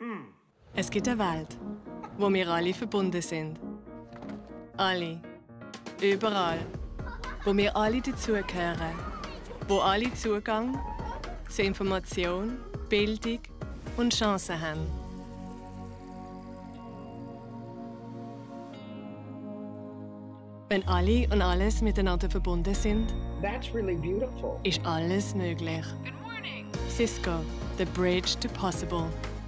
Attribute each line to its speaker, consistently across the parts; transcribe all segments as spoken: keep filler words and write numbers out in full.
Speaker 1: Es gibt eine Welt, wo wir alle verbunden sind. Alle. Überall. Wo wir alle dazugehören. Wo alle Zugang zu Information, Bildung und Chancen haben. Wenn alle und alles miteinander verbunden sind,
Speaker 2: That's really beautiful.
Speaker 1: ist alles möglich.
Speaker 3: Good morning.
Speaker 1: Cisco, the bridge to possible.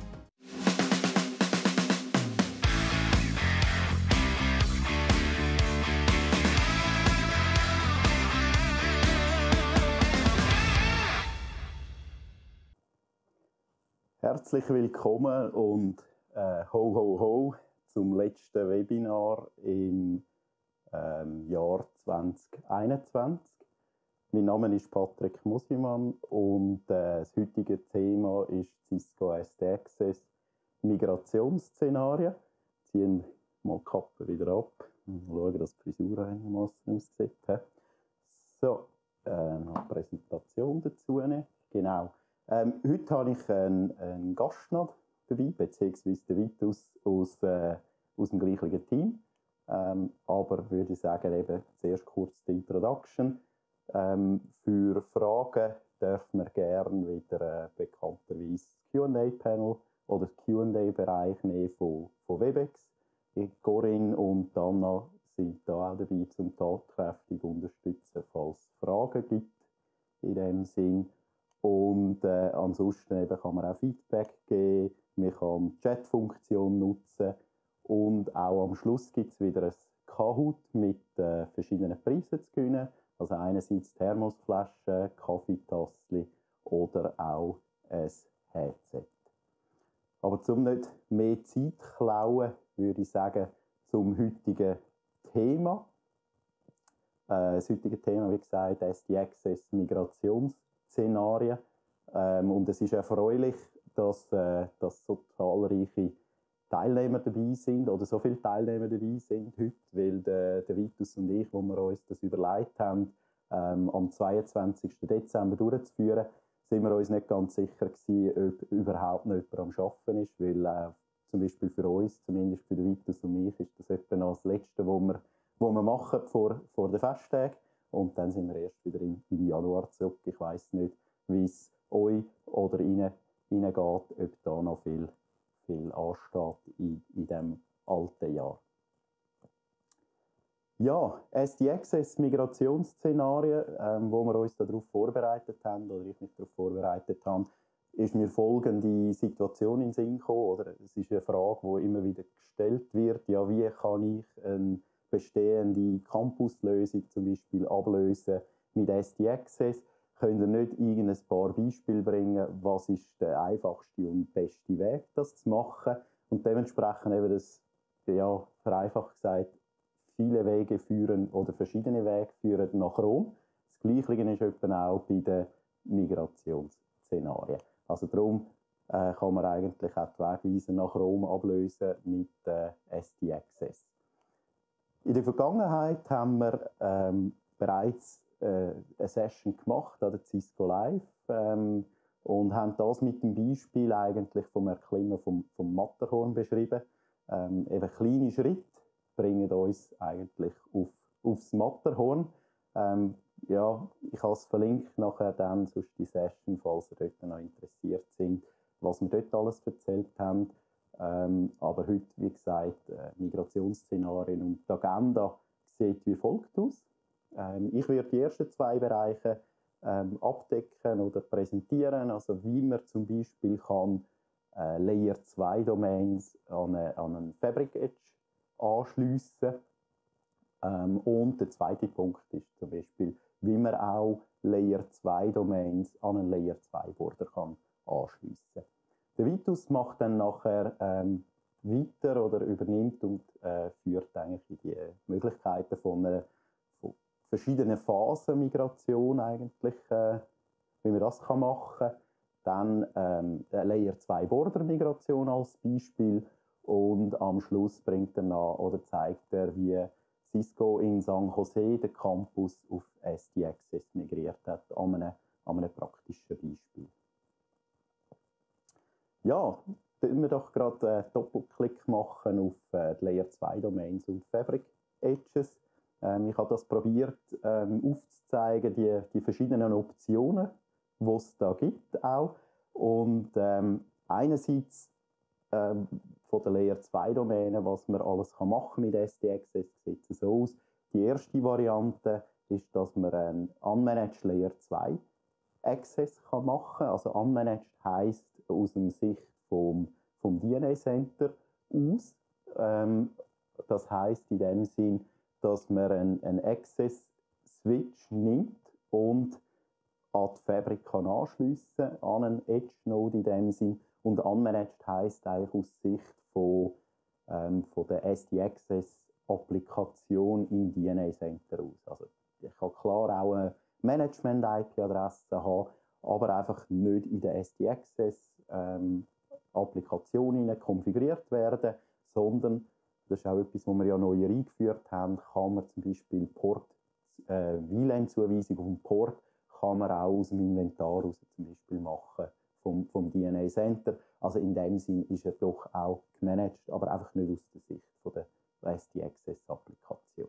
Speaker 4: Herzlich willkommen und äh, ho ho ho zum letzten Webinar im ähm, Jahr zwanzig einundzwanzig. Mein Name ist Patrick Musimann und äh, das heutige Thema ist Cisco S D Access Migrationsszenarien. Wir ziehen mal die Kappe wieder ab und schauen, dass die Frisur einigermaßen aussieht. So, äh, noch eine Präsentation dazu. Genau. Ähm, heute habe ich einen, einen Gast noch dabei, beziehungsweise den Vitus aus, äh, aus dem gleichen Team. Ähm, aber würde ich sagen, eben zuerst kurz die Introduction. Ähm, für Fragen dürfen wir gerne wieder äh, bekannterweise das Q and A-Panel oder das Q and A-Bereich nehmen von, von Webex. Corinne und Anna sind da auch dabei, zum tatkräftig unterstützen, falls es Fragen gibt in dem Sinn. Und äh, ansonsten eben kann man auch Feedback geben, man kann die Chat-Funktion nutzen und auch am Schluss gibt es wieder ein Kahoot mit äh, verschiedenen Preisen zu gewinnen. Also einerseits Thermosflaschen, Kaffeetassli oder auch ein Headset. Aber um nicht mehr Zeit zu klauen, würde ich sagen, zum heutigen Thema. Äh, das heutige Thema, wie gesagt, S D Access Migrationsszenarien. Ähm, und es ist erfreulich, dass, äh, dass so zahlreiche Teilnehmer dabei sind, oder so viele Teilnehmer dabei sind heute, weil der, der Vitus und ich, wo wir uns das überlegt haben, ähm, am zweiundzwanzigsten Dezember durchzuführen, sind wir uns nicht ganz sicher gewesen, ob überhaupt noch jemand am Arbeiten ist, weil äh, zum Beispiel für uns, zumindest für den Vitus und mich, ist das etwa noch das Letzte, was wir, was wir machen vor, vor den Festtagen. Und dann sind wir erst wieder im, im Januar zurück. Ich weiss nicht, wie es euch oder Ihnen, Ihnen geht, ob da noch viel viel ansteht in, in diesem alten Jahr. Ja, S D Access Migrationsszenarien, ähm, wo wir uns darauf vorbereitet haben, oder ich mich darauf vorbereitet habe, ist mir folgende Situation in den Sinn gekommen, oder es ist eine Frage, die immer wieder gestellt wird, ja, wie kann ich eine bestehende Campuslösung zum Beispiel ablösen mit S D Access? Könnt ihr nicht irgendein paar Beispiele bringen, was ist der einfachste und beste Weg, das zu machen? Und dementsprechend eben das, ja, vereinfacht gesagt, viele Wege führen oder verschiedene Wege führen nach Rom. Das Gleiche ist etwa auch bei den Migrationsszenarien. Also darum äh, kann man eigentlich auch die Wegweise nach Rom ablösen mit äh, S D Access. In der Vergangenheit haben wir ähm, bereits eine Session gemacht an der Cisco Live ähm, und haben das mit dem Beispiel eigentlich vom Erklimmen vom, vom Matterhorn beschrieben. Ähm, eben kleine Schritte bringen uns eigentlich auf, aufs Matterhorn. Ähm, ja, ich habe es verlinkt nachher dann, sonst die Session, falls ihr dort noch interessiert sind, was wir dort alles erzählt haben. Ähm, aber heute, wie gesagt, äh, Migrationsszenarien und die Agenda sieht wie folgt aus. Ähm, ich werde die ersten zwei Bereiche ähm, abdecken oder präsentieren, also wie man zum Beispiel kann äh, Layer zwei Domains an, eine, an einen Fabric Edge anschliessen. Ähm, und der zweite Punkt ist zum Beispiel, wie man auch Layer zwei Domains an einen Layer zwei Border kann anschliessen. Der Vitus macht dann nachher ähm, weiter oder übernimmt und äh, führt eigentlich die Möglichkeiten von einer verschiedene Phasen Migration eigentlich, äh, wie man das kann machen kann. Dann ähm, Layer zwei Border Migration als Beispiel und am Schluss bringt er nach oder zeigt er, wie Cisco in San Jose den Campus auf S D Access migriert hat, an einem, an einem praktischen Beispiel. Ja, können wir doch gerade einen Doppelklick machen auf äh, die Layer zwei Domains und Fabric Edges. Ähm, ich habe das probiert ähm, aufzuzeigen, die, die verschiedenen Optionen, die es da gibt auch. Und ähm, einerseits ähm, von der Layer zwei Domäne, was man alles kann machen mit S D Access, sieht es so aus. Die erste Variante ist, dass man einen Unmanaged Layer zwei Access kann machen kann. Also Unmanaged heisst aus der Sicht vom, vom D N A Center aus. Ähm, das heisst in dem Sinn, dass man einen, einen Access Switch nimmt und an die Fabric kann anschliessen, an einen Edge Node in dem Sinn. Und Unmanaged heisst eigentlich aus Sicht von, ähm, von der S D Access Applikation im D N A Center aus. Also ich kann klar auch eine Management-I P-Adresse haben, aber einfach nicht in der S D Access ähm, Applikation konfiguriert werden, sondern, das ist auch etwas, was wir ja neu eingeführt haben, kann man zum Beispiel Port, äh, V LAN-Zuweisung auf dem Port kann man auch aus dem Inventar raus zum Beispiel machen vom, vom D N A Center. Also in dem Sinn ist er doch auch gemanagt, aber einfach nicht aus der Sicht von der S D Access Applikation.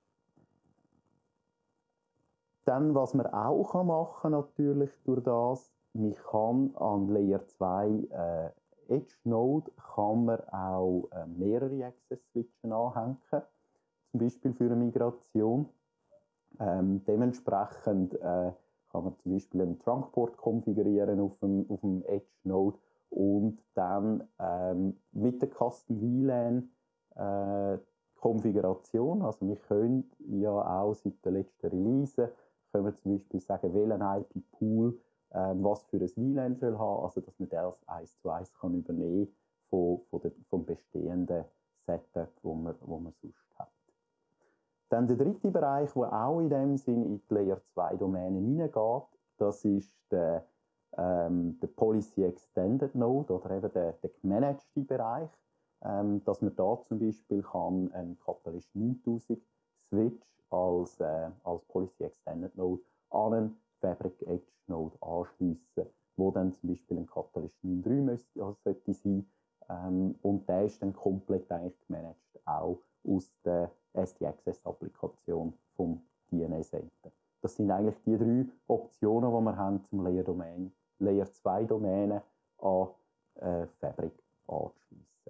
Speaker 4: Dann, was man auch machen kann, natürlich durch das, man kann an Layer zwei äh, Edge Node kann man auch äh, mehrere Access Switchen anhängen, zum Beispiel für eine Migration. Ähm, dementsprechend äh, kann man zum Beispiel einen Trunkport konfigurieren auf dem, auf dem Edge Node und dann ähm, mit der Custom V LAN äh, Konfiguration, also wir können ja auch seit der letzten Release können wir zum Beispiel sagen, welchen I P-Pool äh, was für ein V LAN soll haben, also dass man das eins zu eins kann übernehmen von, von der, vom bestehenden Setup, wo man, wo man sonst hat. Dann der dritte Bereich, der auch in dem Sinn in die Layer zwei Domänen hineingeht, das ist der, ähm, der Policy Extended Node oder eben der, der gemanagte Bereich, ähm, dass man da zum Beispiel kann einen Catalyst neuntausend Switch als, äh, als Policy Extended Node an einen Fabric Edge Node anschliessen, wo dann zum Beispiel ein Catalyst neun Punkt drei müsste, also sollte sein. Ähm, und der ist dann komplett eigentlich gemanagt, auch aus der S D Access Applikation vom D N A Center. Das sind eigentlich die drei Optionen, die wir haben, zum Layer, Domain, Layer zwei Domänen an äh, Fabric anzuschliessen.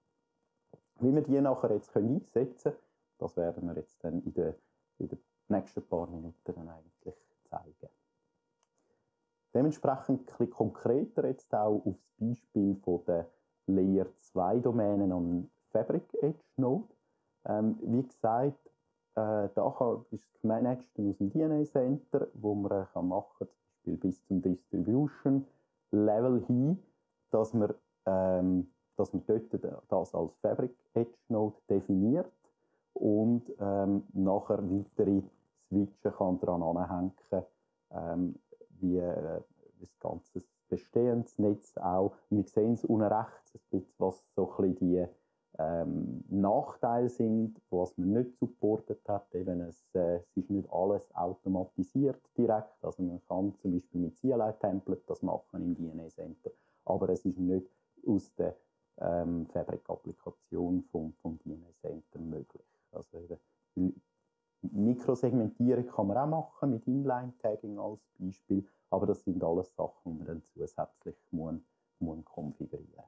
Speaker 4: Wie wir die nachher jetzt einsetzen können, das werden wir jetzt dann in den, in den nächsten paar Minuten dann eigentlich zeigen. Dementsprechend ein bisschen konkreter jetzt auch auf das Beispiel von der Layer zwei Domänen an Fabric Edge Node. Ähm, wie gesagt, äh, da ist es gemanagt aus dem D N A Center, wo man äh, kann machen kann, zum Beispiel bis zum Distribution Level hin, dass man, ähm, dass man dort das als Fabric Edge Node definiert und ähm, nachher weitere Switchen kann daran anhängen, ähm, wie äh, das ganze bestehendes Netz auch. Wir sehen es unten rechts, ein bisschen, was so ein bisschen die ähm, Nachteile sind, was man nicht supportet hat. Eben es, äh, es ist nicht alles automatisiert direkt. Also man kann zum Beispiel mit C L I-Template das machen im D N A Center, aber es ist nicht aus der ähm, Fabric-Applikation vom, vom D N A Center möglich. Also eben, Mikrosegmentierung kann man auch machen mit Inline-Tagging als Beispiel, aber das sind alles Sachen, die man dann zusätzlich muss, muss konfigurieren.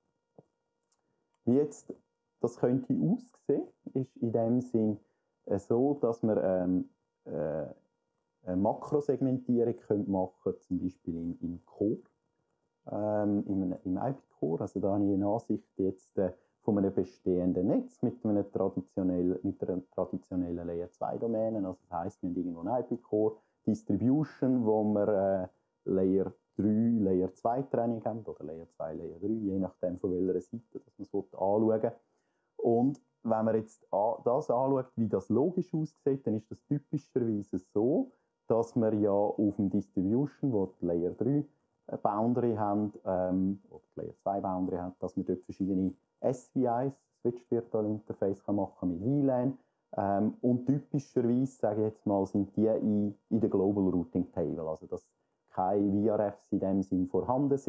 Speaker 4: Wie jetzt das könnte aussehen, ist in dem Sinn äh, so, dass man ähm, äh, eine Makrosegmentierung machen könnte, zum Beispiel im, im Core, ähm, im, im I P-Core. Also da habe ich eine Ansicht jetzt äh, von einem bestehenden Netz mit, einem traditionell, mit einer traditionellen Layer zwei Domäne. Also das heisst, wir haben irgendwo eine I P-Core Distribution, wo wir äh, Layer drei, Layer zwei Trennung haben, oder Layer zwei, Layer drei, je nachdem von welcher Seite dass man es anschauen will. Und wenn man jetzt das anschaut, wie das logisch aussieht, dann ist das typischerweise so, dass wir ja auf dem Distribution, wo die Layer drei Boundary haben, ähm, oder die Layer zwei Boundary haben, dass wir dort verschiedene S V Is, Switch Virtual Interface, kann machen mit V LAN. Ähm, und typischerweise, sage ich jetzt mal, sind die in, in der Global Routing Table, also dass keine V R Fs in dem Sinn vorhanden sind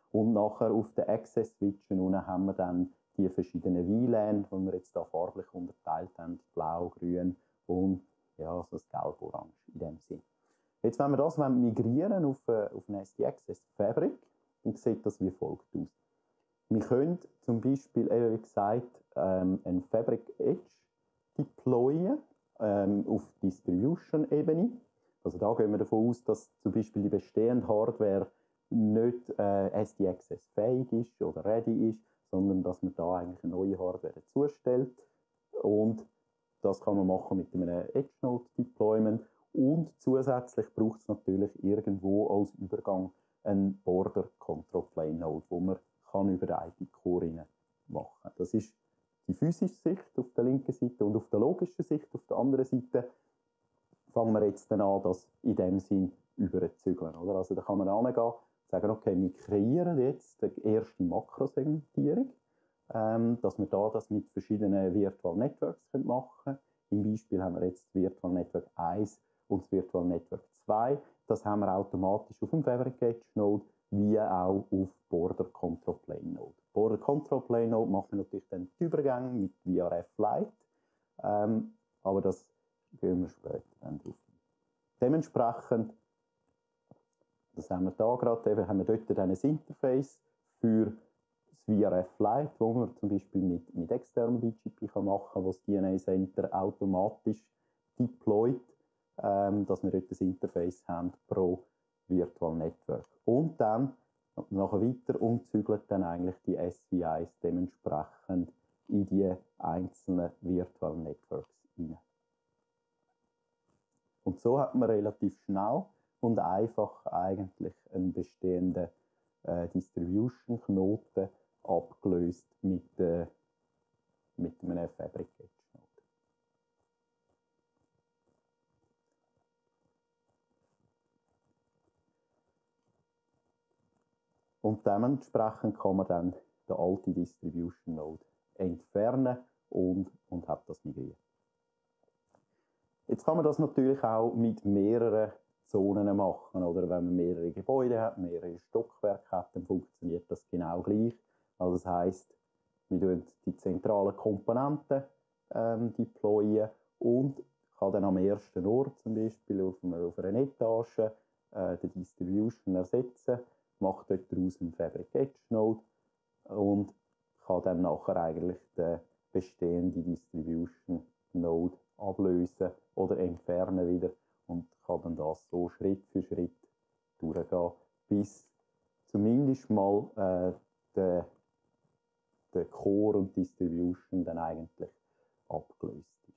Speaker 4: Und nachher auf den Access-Switchen unten haben wir dann die verschiedenen W LAN, die wir jetzt da farblich unterteilt haben, blau, grün und ja, so das gelb-orange in dem Sinn. Jetzt, wenn wir das migrieren auf, auf einen S D Access Fabric, dann sieht das wie folgt aus. Wir können zum Beispiel, eben wie gesagt, ähm, einen Fabric Edge deployen ähm, auf Distribution-Ebene. Also da gehen wir davon aus, dass zum Beispiel die bestehende Hardware nicht äh, S D Access fähig ist oder ready ist, sondern dass man da eigentlich eine neue Hardware dazustellt. Und das kann man machen mit einem Edge Node Deployment. Und zusätzlich braucht es natürlich irgendwo als Übergang einen Border Control Plane Node, wo man kann über den I P-Core machen kann. Das ist die physische Sicht auf der linken Seite und auf der logischen Sicht auf der anderen Seite fangen wir jetzt dann an, das in dem Sinn überzuzügeln. Oder? Also da kann man herangehen und sagen, okay, wir kreieren jetzt die erste Makrosegmentierung, ähm, dass wir da das mit verschiedenen Virtual Networks machen können. Im Beispiel haben wir jetzt das Virtual Network eins und das Virtual Network zwei. Das haben wir automatisch auf dem Fabric Edge Node wie auch auf Border Control Plane Node. Border Control Plane Node machen wir natürlich dann die Übergänge mit V R F Lite, ähm, aber das gehen wir später dann drauf. Dementsprechend, das haben wir da gerade, eben, haben wir dort dann ein Interface für das V R F Lite, wo man zum Beispiel mit, mit externem B G P kann machen kann, wo das D N A Center automatisch deployt, ähm, dass wir dort ein Interface haben pro Virtual Network. Und dann nachher weiter umzügelt dann eigentlich die S V Is dementsprechend in die einzelnen Virtual Networks hinein. Und so hat man relativ schnell und einfach eigentlich einen bestehenden äh, Distribution-Knoten abgelöst mit, äh, mit einem Fabric Edge Node. Und dementsprechend kann man dann den alten Distribution Node entfernen und, und hat das migriert. Jetzt kann man das natürlich auch mit mehreren Zonen machen. Oder wenn man mehrere Gebäude hat, mehrere Stockwerke hat, dann funktioniert das genau gleich. Also das heisst, wir tun die zentralen Komponenten ähm, deployen und kann dann am ersten Ort, zum Beispiel auf einer, auf einer Etage, äh, die Distribution ersetzen, macht dort daraus einen Fabric Edge Node und kann dann nachher eigentlich den bestehenden Distribution Node ablösen oder entfernen wieder und kann dann das so Schritt für Schritt durchgehen, bis zumindest mal äh, der, der Core und Distribution dann eigentlich abgelöst ist.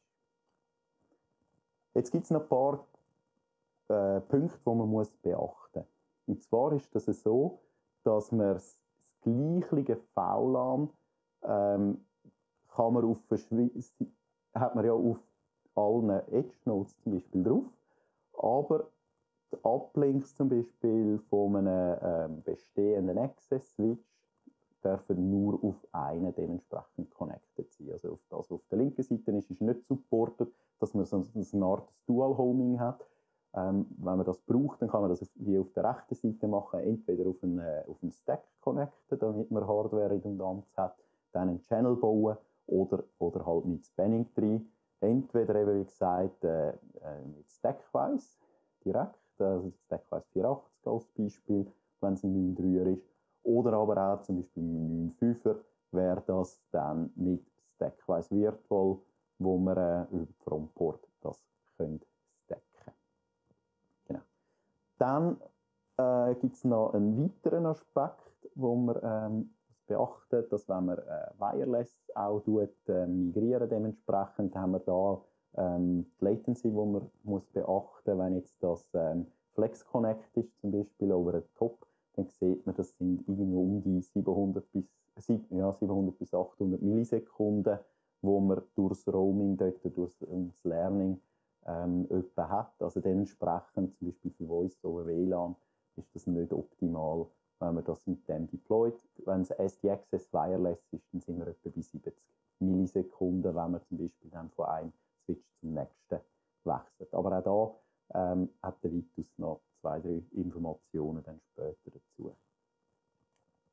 Speaker 4: Jetzt gibt es noch ein paar äh, Punkte, die man muss beachten muss. Und zwar ist das so, dass man das gleiche V LAN ähm, kann man auf hat man ja auf allen Edge Nodes zum Beispiel drauf, aber die Uplinks zum Beispiel von einem ähm, bestehenden Access Switch dürfen nur auf einen dementsprechend connected sein. Also auf das, was auf der linken Seite ist, ist nicht supported, dass man so eine Art Dual Homing hat. Ähm, wenn man das braucht, dann kann man das wie auf der rechten Seite machen, entweder auf einen, äh, auf einen Stack connecten, damit man Hardware-Redundanz hat, dann einen Channel bauen oder, oder halt mit Spanning Tree. Entweder eben, wie gesagt, äh, äh, mit Stackwise direkt, also Stackwise vierhundertachtzig als Beispiel, wenn es ein neun Komma drei er ist, oder aber auch zum Beispiel mit neun Komma fünf er wäre das dann mit Stackwise Virtual, wo man äh, über Frontport das können stacken. Genau. Dann äh, gibt es noch einen weiteren Aspekt, wo man ähm, beachten, dass wenn man äh, Wireless auch tut, äh, migrieren dementsprechend, haben wir da ähm, die Latency, die man muss beachten, wenn jetzt das ähm, Flex Connect ist, zum Beispiel over the top, dann sieht man, das sind irgendwo um die siebenhundert bis, ja, siebenhundert bis achthundert Millisekunden, wo man durchs Roaming, dort, durch das Learning ähm, etwa hat. Also dementsprechend, zum Beispiel für Voice over W LAN, ist das nicht optimal, wenn man das mit dem deployt. Wenn es S D Access Wireless ist, dann sind wir etwa bei siebzig Millisekunden, wenn man zum Beispiel dann von einem Switch zum nächsten wechselt. Aber auch da ähm, hat der Vitus noch zwei, drei Informationen dann später dazu.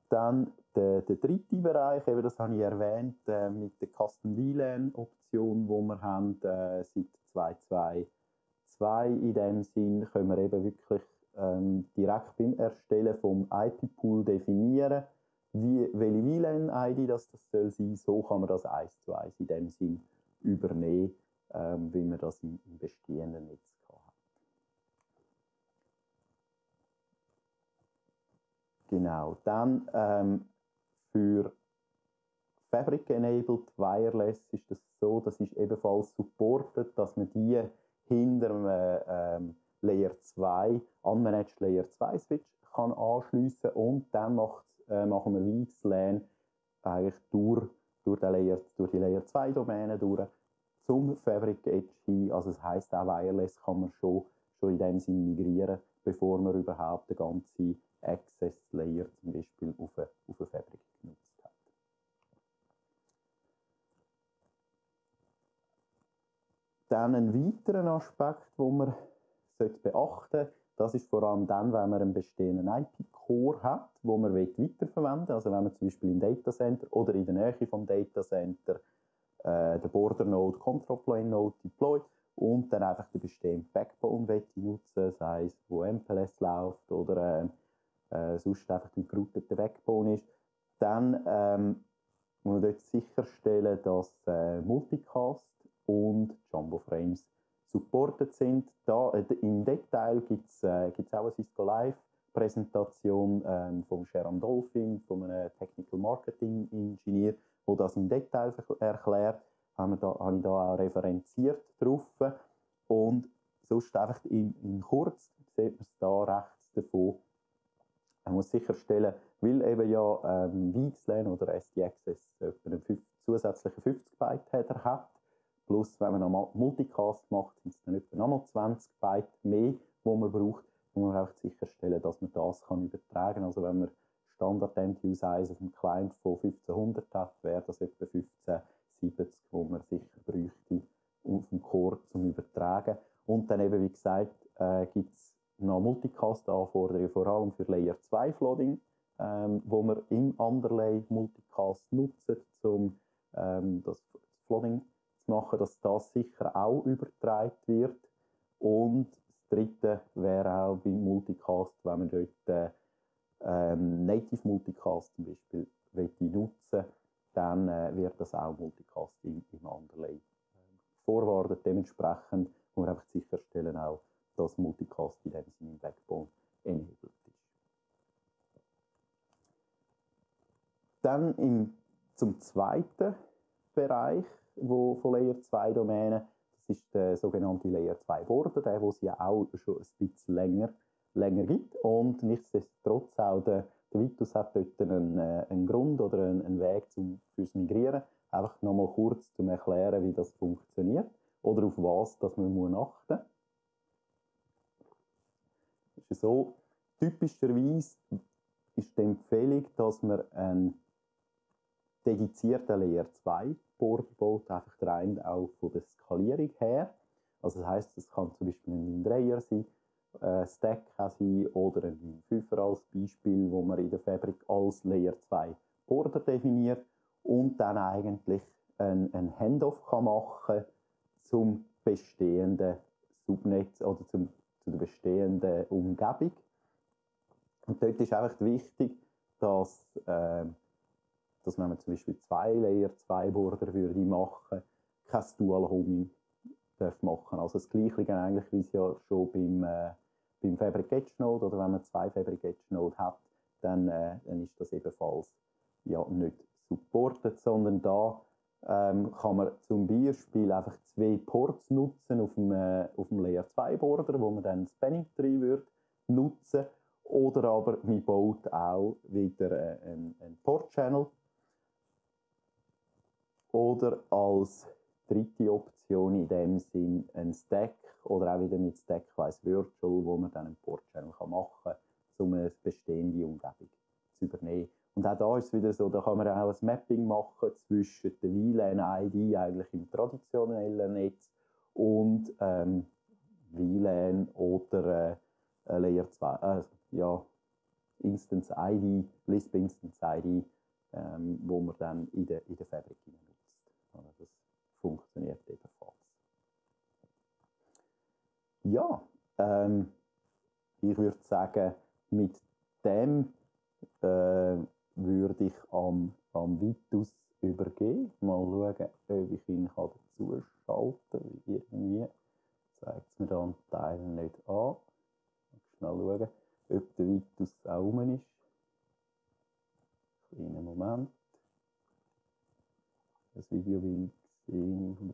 Speaker 4: Dann der, der dritte Bereich, eben das habe ich erwähnt, äh, mit der Custom V LAN-Option, die wir haben, äh, seit zwei Punkt zwei Punkt zwei. In dem Sinn können wir eben wirklich ähm, direkt beim Erstellen vom I P-Pool definieren, wie, welche V LAN-I D das, das soll sein. So kann man das eins zu eins in dem Sinn übernehmen, ähm, wie man das im, im bestehenden Netz hat. Genau, dann ähm, für Fabric-enabled Wireless ist das so, das ist ebenfalls supported, dass man die hinter einem ähm, Layer zwei, Unmanaged Layer zwei Switch kann anschliessen und dann macht, äh, machen wir V X LAN eigentlich durch, durch, den Layer, durch die Layer zwei Domäne durch zum Fabric Edge hin. Also das heisst, auch Wireless kann man schon, schon in dem Sinne migrieren, bevor man überhaupt den ganzen Access Layer zum Beispiel auf eine, auf eine Fabric genutzt hat. Dann ein weiterer Aspekt, den man beachten sollte, das ist vor allem dann, wenn man einen bestehenden I P-Core hat, wo man weiterverwenden will. Also wenn man zum Beispiel im Datacenter oder in der Nähe vom Datacenter äh, den Border Node, Control Plane Node deployt und dann einfach den bestehenden Backbone nutzen, sei es wo M P L S läuft oder äh, äh, sonst einfach ein gerouteter Backbone ist, dann ähm, muss man dort sicherstellen, dass äh, Multicast und Jumbo Frames supported sind. Da, äh, im Detail gibt es äh, auch eine Cisco Live-Präsentation ähm, von Sharon Dolphin, von einem Technical Marketing Engineer, der das im Detail erklärt. Habe da, habe ich da auch referenziert drauf. Und sonst einfach in, in kurz sieht man es da rechts davon. Man muss sicherstellen, weil eben ja ähm, V X LAN oder S D Access etwa einen zusätzlichen fünfzig Byte Header hat. Plus, wenn man noch Multicast macht, sind es dann etwa nochmal zwanzig Byte mehr, die man braucht. Man muss einfach sicherstellen, dass man das kann übertragen kann. Also wenn man Standard-End-Use-Size auf dem Client von fünfzehnhundert hat, wäre das etwa fünfzehnhundertsiebzig, wo man sicher bräuchte auf dem Core zum Übertragen. Und dann eben, wie gesagt, äh, gibt es noch Multicast-Anforderungen, vor allem für Layer zwei Flooding, ähm, wo wir im Underlay Multicast nutzen, um ähm, das Flooding machen, dass das sicher auch übertragen wird. Und das dritte wäre auch beim Multicast, wenn man dort äh, ähm, Native Multicast zum Beispiel nutzen, dann äh, wird das auch Multicast im, im Underlay äh, vorwartet. Dementsprechend muss man einfach sicherstellen, auch, dass Multicast in dem Sinne im Backbone enabled ist. Dann im, zum zweiten Bereich, wo von Layer zwei Domänen, das ist der sogenannte Layer zwei Border, der, wo es ja auch schon ein bisschen länger, länger gibt. Und nichtsdestotrotz auch der, der Vitus hat dort einen, einen Grund oder einen, einen Weg zum, fürs Migrieren. Einfach nochmal kurz zum Erklären, wie das funktioniert oder auf was dass man muss achten muss. Es ist so, typischerweise ist die Empfehlung, dass man einen dedizierten Layer zwei Border baut, einfach rein auch von der Skalierung her. Also das heisst, es kann zum Beispiel ein Dreier sein, ein Stack sein oder ein Fünfer als Beispiel, wo man in der Fabrik als Layer zwei Border definiert und dann eigentlich ein, ein Handoff kann machen zum bestehenden Subnetz oder zum, zu der bestehenden Umgebung. Und dort ist einfach wichtig, dass äh, dass wenn man zum Beispiel zwei Layer zwei Border würde machen, kein Dual Homing darf machen. Also das Gleiche eigentlich, wie es ja schon beim, äh, beim Fabric Edge Node oder wenn man zwei Fabric Edge Node hat, dann, äh, dann ist das ebenfalls ja nicht supported, sondern da ähm, kann man zum Beispiel einfach zwei Ports nutzen auf dem, äh, auf dem Layer zwei Border, wo man dann Spanning Tree würde nutzen, oder aber man baut auch wieder äh, einen, einen Port Channel. Oder als dritte Option in dem Sinn ein Stack oder auch wieder mit Stackwise Virtual, wo man dann einen Port-Channel machen kann, um eine bestehende Umgebung zu übernehmen. Und auch da ist es wieder so, da kann man auch ein Mapping machen zwischen der V LAN-I D eigentlich im traditionellen Netz und ähm, V LAN oder äh, Layer zwei, äh, ja, Instance I D, Lisp Instance I D, ähm, wo man dann in der, in der Fabric nutzt. Also das funktioniert ebenfalls. Ja, ähm, ich würde sagen, mit dem äh, würde ich am, am Vitus übergeben. Mal schauen, ob ich ihn dazu schalten kann. Irgendwie zeigt es mir da einen Teil nicht an. Schnell schauen, ob der Vitus auch rum ist. Kleinen Moment. Das Video will ich sehen.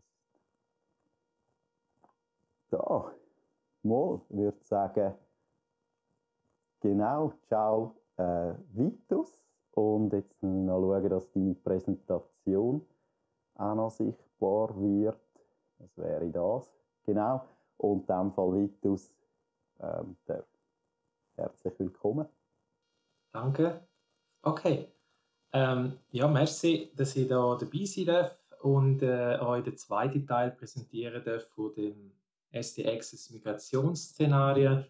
Speaker 4: Da, mal, würde ich sagen, genau, ciao, äh, Vitus. Und jetzt noch schauen, dass deine Präsentation auch noch sichtbar wird. Das wäre das. Genau. Und in diesem Fall, Vitus, ähm, der, herzlich willkommen.
Speaker 2: Danke. Okay. Ähm, ja, merci, dass ich da dabei sein darf und äh, euch den zweiten Teil präsentieren darf von dem S D Access Migrationsszenario.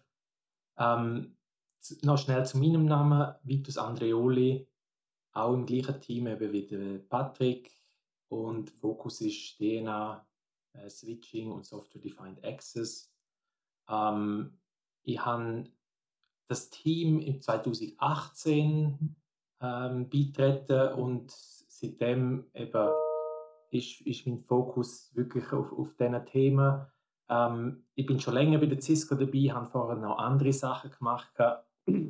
Speaker 2: Ähm, noch schnell zu meinem Namen, Vitus Andreoli, auch im gleichen Team eben wie der Patrick, und Fokus ist D N A, äh, Switching und Software Defined Access. Ähm, ich habe das Team im zweitausendachtzehn ähm, beitreten und seitdem eben ist, ist mein Fokus wirklich auf, auf diesen Themen. Ähm, ich bin schon länger bei der Cisco dabei, habe vorher noch andere Sachen gemacht, äh,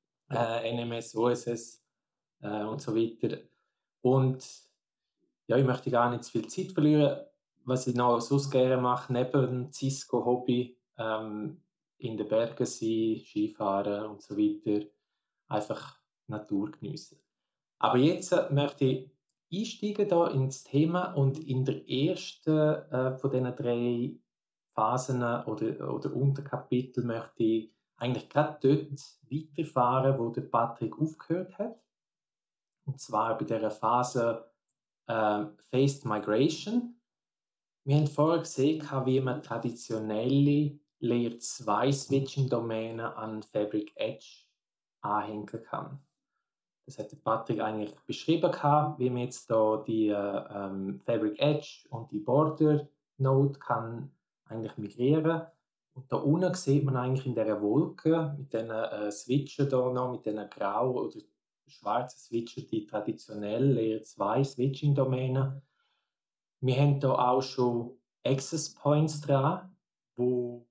Speaker 2: N M S, O S S äh, und so weiter. Und ja, ich möchte gar nicht zu viel Zeit verlieren. Was ich noch sonst gerne mache, neben dem Cisco-Hobby, ähm, in den Bergen sein, Skifahren und so weiter, einfach Natur geniessen. Aber jetzt äh, möchte ich einsteigen da ins Thema und in der ersten äh, von diesen drei Phasen oder, oder Unterkapitel möchte ich eigentlich gerade dort weiterfahren, wo der Patrick aufgehört hat. Und zwar bei der Phase äh, Phased Migration. Wir haben vorher gesehen, wie man traditionelle Layer zwei Switching-Domänen an Fabric Edge anhängen kann. Das hat Patrick eigentlich beschrieben, wie man jetzt da die ähm, Fabric Edge und die Border Node kann eigentlich migrieren. Und da unten sieht man eigentlich in dieser Wolke mit diesen äh, Switchen da noch, mit diesen grauen oder schwarzen Switchen, die traditionell Layer zwei Switching-Domänen. Wir haben hier auch schon Access Points dran, wo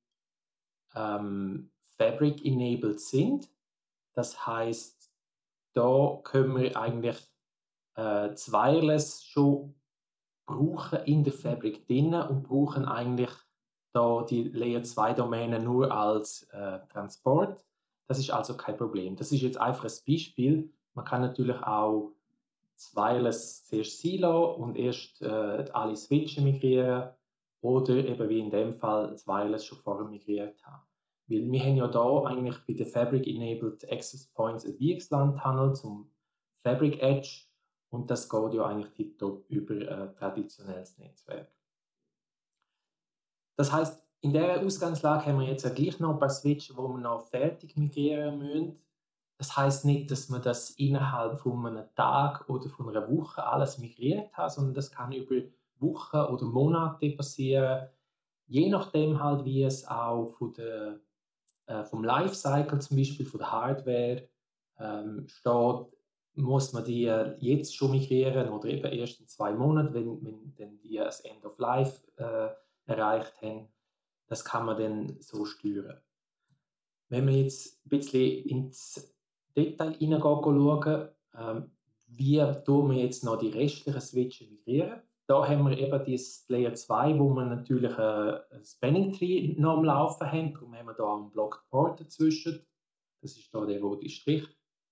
Speaker 2: ähm, Fabric-enabled sind. Das heißt, da können wir eigentlich äh, das Wireless schon brauchen in der Fabric drin und brauchen eigentlich da die Layer zwei Domäne nur als äh, Transport. Das ist also kein Problem. Das ist jetzt einfach ein Beispiel. Man kann natürlich auch das Wireless zuerst sein lassen und erst äh, alle Switche migrieren oder eben wie in dem Fall das Wireless schon vorher migriert haben. Weil wir haben ja da eigentlich bei den Fabric-Enabled Access Points ein V X LAN-Tunnel zum Fabric Edge und das geht ja eigentlich tiptop über ein traditionelles Netzwerk. Das heißt, in dieser Ausgangslage haben wir jetzt ja gleich noch ein paar Switches, wo wir noch fertig migrieren müssen. Das heißt nicht, dass man das innerhalb von einem Tag oder von einer Woche alles migriert hat, sondern das kann über Wochen oder Monate passieren. Je nachdem halt, wie es auch von der, äh, vom Lifecycle zum Beispiel von der Hardware ähm, steht, muss man die jetzt schon migrieren oder eben erst in zwei Monaten, wenn, wenn, wenn die das End of Life äh, erreicht haben. Das kann man dann so steuern. Wenn wir jetzt ein bisschen ins Detail hineingehen schauen, ähm, wie tun wir jetzt noch die restlichen Switches migrieren? Da haben wir eben dieses Layer zwei, wo wir natürlich ein Spanning Tree noch am Laufen haben. Darum haben wir da einen Blocked Port dazwischen. Das ist da der rote Strich.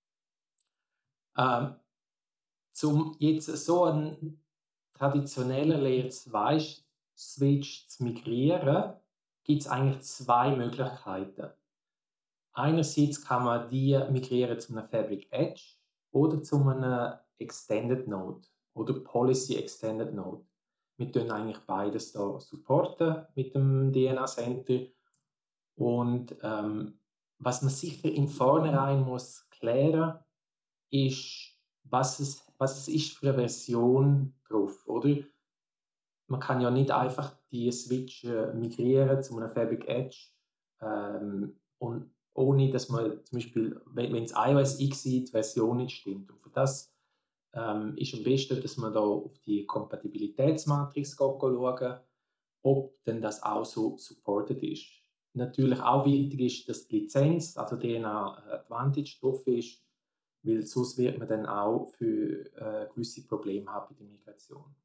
Speaker 2: Ähm, um jetzt so einen traditionellen Layer zwei Switch zu migrieren, gibt es eigentlich zwei Möglichkeiten. Einerseits kann man die migrieren zu einer Fabric Edge oder zu einer Extended Node oder Policy Extended Node. Wir tun eigentlich beides da supporten mit dem D N A Center und ähm, was man sicher im Vornherein muss klären, ist, was es, was es ist für eine Version drauf, oder? Man kann ja nicht einfach die Switch äh, migrieren zu einem Fabric Edge, ähm, und ohne dass man zum Beispiel, wenn, wenn das iOS X die Version nicht stimmt. Und für das ähm, ist am besten, dass man da auf die Kompatibilitätsmatrix schauen, ob denn das auch so supported ist. Natürlich auch wichtig ist, dass die Lizenz, also D N A Advantage drauf ist, weil sonst wird man dann auch für äh, gewisse Probleme haben bei der Migration.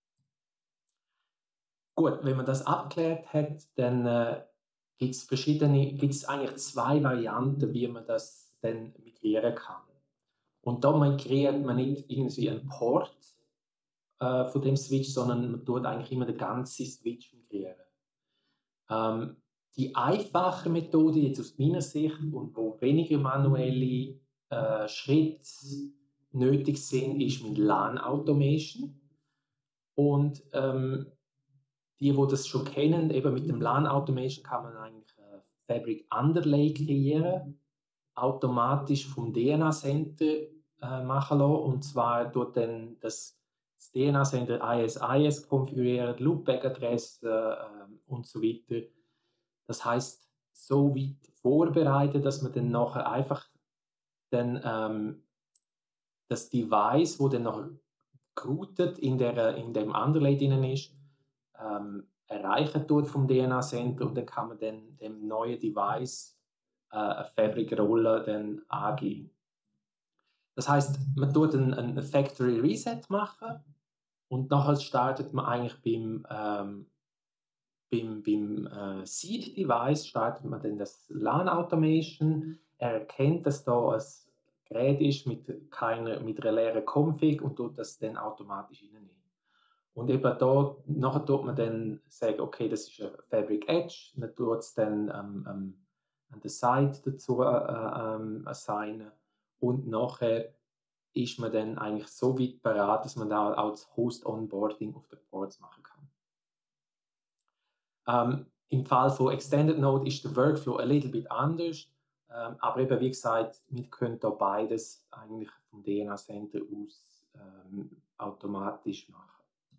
Speaker 2: Gut, wenn man das abgeklärt hat, dann äh, gibt es verschiedene, gibt es eigentlich zwei Varianten, wie man das dann migrieren kann. Und da migriert man nicht irgendwie einen Port äh, von dem Switch, sondern man tut eigentlich immer den ganzen Switch migrieren. Ähm, die einfache Methode jetzt aus meiner Sicht und wo weniger manuelle äh, Schritte nötig sind, ist mit LAN Automation. Und ähm, die, die das schon kennen, eben mit dem LAN Automation kann man eigentlich äh, Fabric Underlay kreieren, automatisch vom D N A-Center äh, machen lassen. Und zwar durch dann das, das D N A-Center I S I S konfigurieren, Loopback-Adresse äh, und so weiter. Das heißt, so weit vorbereitet, dass man dann nachher einfach dann, ähm, das Device, wo dann noch geroutet in, der, in dem Underlay drin ist, ähm, erreichen tut vom D N A-Center und dann kann man dann dem neuen Device äh, eine Fabric-Rolle dann angeben. Das heißt, man tut einen, einen Factory Reset machen und nachher startet man eigentlich beim, ähm, beim, beim äh, Seed Device startet man dann das LAN Automation. Er erkennt, dass da ein Gerät ist mit, keiner, mit einer leeren Config und tut das dann automatisch reinnehmen. Und eben da, nachher tut man dann sagen, okay, das ist ein Fabric Edge, dann tut es dann ähm, ähm, an der Site dazu äh, ähm, assignen und nachher ist man dann eigentlich so weit bereit, dass man da auch das Host-Onboarding auf den Ports machen kann. Ähm, Im Fall von Extended Node ist der Workflow ein little bit anders, ähm, aber eben wie gesagt, wir können da beides eigentlich vom D N A-Center aus ähm, automatisch machen.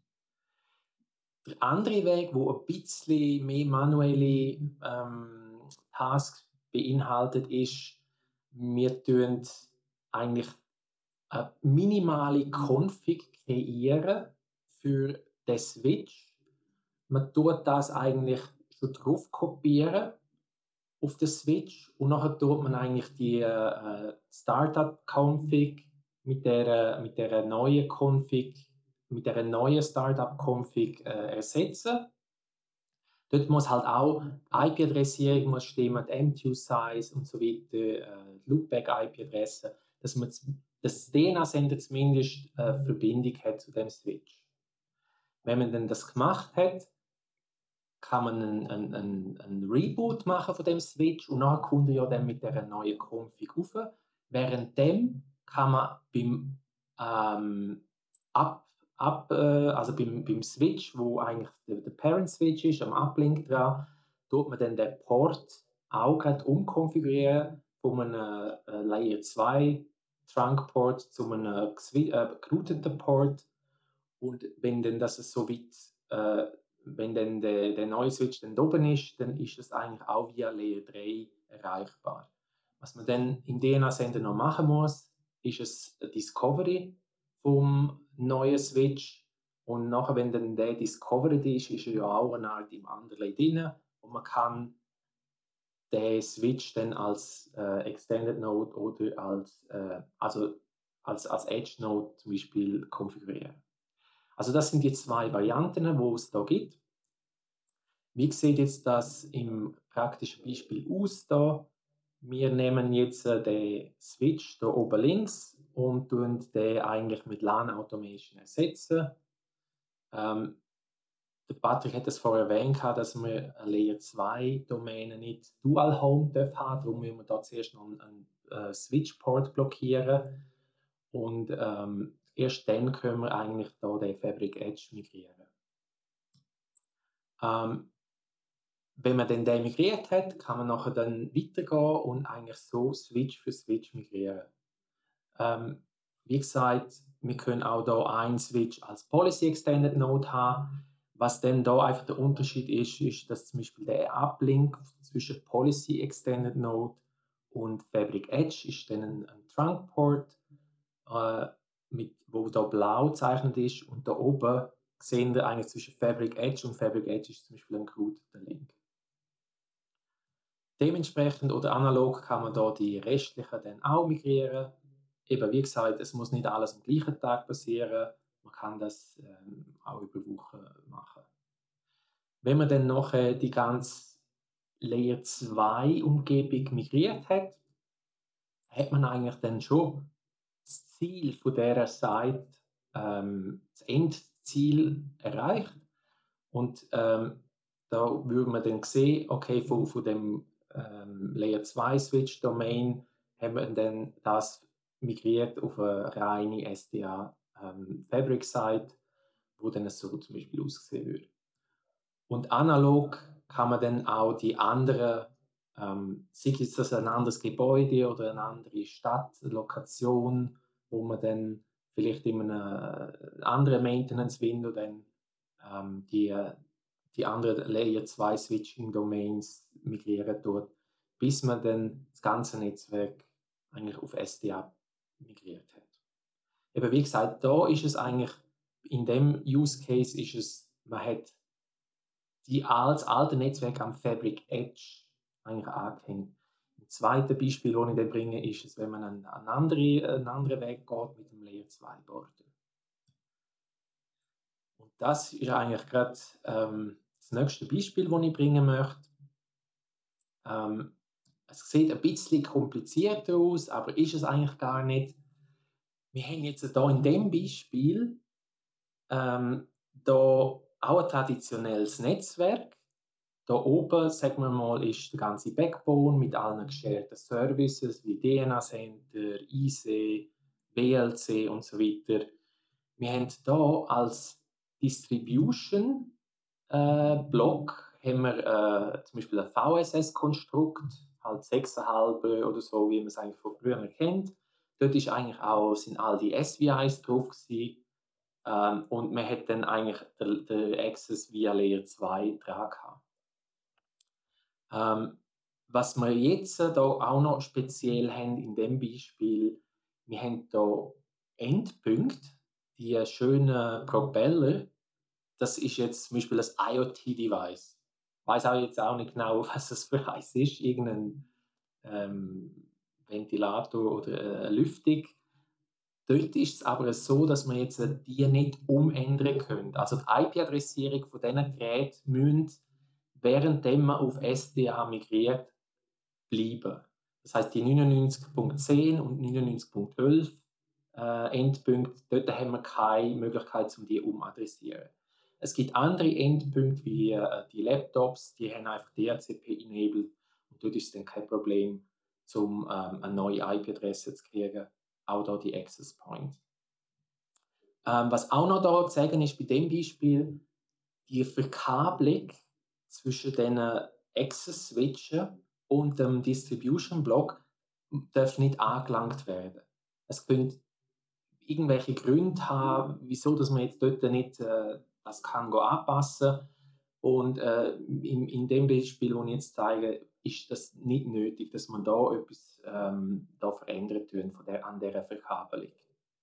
Speaker 2: Der andere Weg, wo ein bisschen mehr manuelle ähm, Tasks beinhaltet, ist, wir tun eigentlich eine minimale Config kreieren für den Switch. Man tut das eigentlich schon drauf kopieren auf den Switch und nachher tut man eigentlich die äh, Startup-Config mit der, mit der neuen Config, mit der neuen Startup-Config äh, ersetzen. Dort muss halt auch die I P-Adressierung muss stimmen, die M zwei Size und so weiter, äh, die Loopback-I P-Adresse, dass man das D N A-Sender zumindest äh, Verbindung hat zu dem Switch. Wenn man dann das gemacht hat, kann man einen, einen, einen, einen Reboot machen von dem Switch und nachher kommt er ja dann mit der neuen Config rauf. Währenddem kann man beim ähm, Up, up, äh, also beim, beim Switch, wo eigentlich der, der Parent Switch ist, am Uplink dran, tut man dann den Port auch gerade umkonfigurieren von einem äh, Layer zwei Trunk Port zu einem äh, gerouteten Port. Und wenn dann das so weit, äh, wenn dann der, der neue Switch dann oben ist, dann ist das eigentlich auch via Layer drei erreichbar. Was man dann im D N A-Sender noch machen muss, ist ein Discovery vom neuen Switch. Und nachher, wenn dann der discovered ist, ist er ja auch eine Art im Underlay drin. Und man kann den Switch dann als äh, Extended Node oder als, äh, also als, als Edge Node zum Beispiel konfigurieren. Also das sind die zwei Varianten, die es da gibt. Wie sieht jetzt das im praktischen Beispiel aus? Da? Wir nehmen jetzt äh, den Switch da oben links und tun den eigentlich mit LAN Automation ersetzen. Ähm, der Patrick hat es vorher erwähnt, dass wir eine Layer zwei Domäne nicht Dual Home haben dürfen. Darum müssen wir da zuerst noch einen, einen äh, Switch-Port blockieren. Und ähm, erst dann können wir eigentlich da den Fabric Edge migrieren. Ähm, wenn man dann den migriert hat, kann man nachher dann weitergehen und eigentlich so Switch für Switch migrieren. Ähm, wie gesagt, wir können auch hier einen Switch als Policy Extended Node haben. Was dann da einfach der Unterschied ist, ist, dass zum Beispiel der Uplink zwischen Policy Extended Node und Fabric Edge ist dann ein, ein Trunk Port, äh, mit, wo da blau gezeichnet ist, und da oben sehen wir eigentlich zwischen Fabric Edge und Fabric Edge ist zum Beispiel ein gerouteter Link. Dementsprechend oder analog kann man da die restlichen dann auch migrieren. Eben wie gesagt, es muss nicht alles am gleichen Tag passieren. Man kann das ähm, auch über Wochen machen. Wenn man dann nachher die ganze Layer zwei Umgebung migriert hat, hat man eigentlich dann schon das Ziel von dieser Seite, ähm, das Endziel erreicht. Und ähm, da würde man dann sehen, okay, von, von dem ähm, Layer zwei Switch Domain haben wir dann das migriert auf eine reine S D A ähm, Fabric Site, wo dann so zum Beispiel aussehen würde. Und analog kann man dann auch die anderen, ähm, sei es das ein anderes Gebäude oder eine andere Stadtlokation, wo man dann vielleicht in einem anderen Maintenance Window dann ähm, die, die anderen Layer zwei Switching Domains migrieren tut, bis man dann das ganze Netzwerk eigentlich auf S D A migriert hat. Eben wie gesagt, da ist es eigentlich, in dem Use Case ist es, man hat die als alte Netzwerk am Fabric Edge eigentlich angehängt. Ein zweites Beispiel, das ich dann bringe, ist es, wenn man einen, einen, anderen, einen anderen Weg geht mit dem Layer zwei Border. Und das ist eigentlich gerade ähm, das nächste Beispiel, das ich bringen möchte. Ähm, es sieht ein bisschen komplizierter aus, aber ist es eigentlich gar nicht. Wir haben jetzt hier in dem Beispiel ähm, da auch ein traditionelles Netzwerk. Da oben, sagen wir mal, ist der ganze Backbone mit allen gesharten Services wie D N A-Center, I C, W L C und so weiter. Wir haben hier als Distribution äh, Block haben wir äh, zum Beispiel ein V S S-Konstrukt, halt sechs Komma fünf oder so, wie man es eigentlich von früher kennt. Dort ist eigentlich auch, sind all die S V Is drauf gewesen, ähm, und man hat dann eigentlich den, den Access via Layer zwei dran gehabt. Ähm, was wir jetzt hier auch noch speziell haben in dem Beispiel, wir haben hier Endpunkte, die schönen Propeller. Das ist jetzt zum Beispiel ein IoT-Device. Ich weiß auch jetzt auch nicht genau, was das für eins ist. Irgendein ähm, Ventilator oder äh, Lüftung. Dort ist es aber so, dass man jetzt die nicht umändern können. Also die I P-Adressierung von diesen Geräten müssen, während man auf S D A migriert, bleiben. Das heißt, die neunundneunzig Punkt zehn und neunundneunzig Punkt elf äh, Endpunkte, dort haben wir keine Möglichkeit, um die umadressieren. Es gibt andere Endpunkte, wie äh, die Laptops, die haben einfach D H C P-enabled, und dort ist es dann kein Problem, um ähm, eine neue I P-Adresse zu kriegen, auch da die Access Point. Ähm, was auch noch da zu sagen ist, bei dem Beispiel, die Verkabelung zwischen den Access-Switchen und dem Distribution-Block darf nicht angelangt werden. Es können irgendwelche Gründe haben, wieso dass man jetzt dort nicht äh, das kann anpassen. Und äh, in, in dem Beispiel, das ich jetzt zeige, ist das nicht nötig, dass man da etwas ähm, da verändert wird von der, an dieser Verkabelung.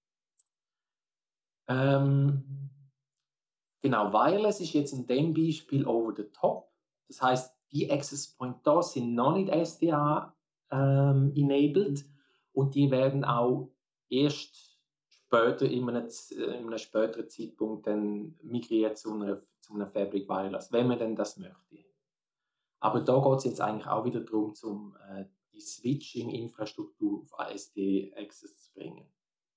Speaker 2: Ähm, genau, Wireless ist jetzt in dem Beispiel over the top. Das heißt, die Access Point da sind noch nicht S D A ähm, enabled, und die werden auch erst später, in einem, in einem späteren Zeitpunkt dann migriert zu einer, zu einer Fabric Wireless, wenn man denn das möchte. Aber da geht es jetzt eigentlich auch wieder darum, zum, äh, die Switching-Infrastruktur auf A S D Access zu bringen.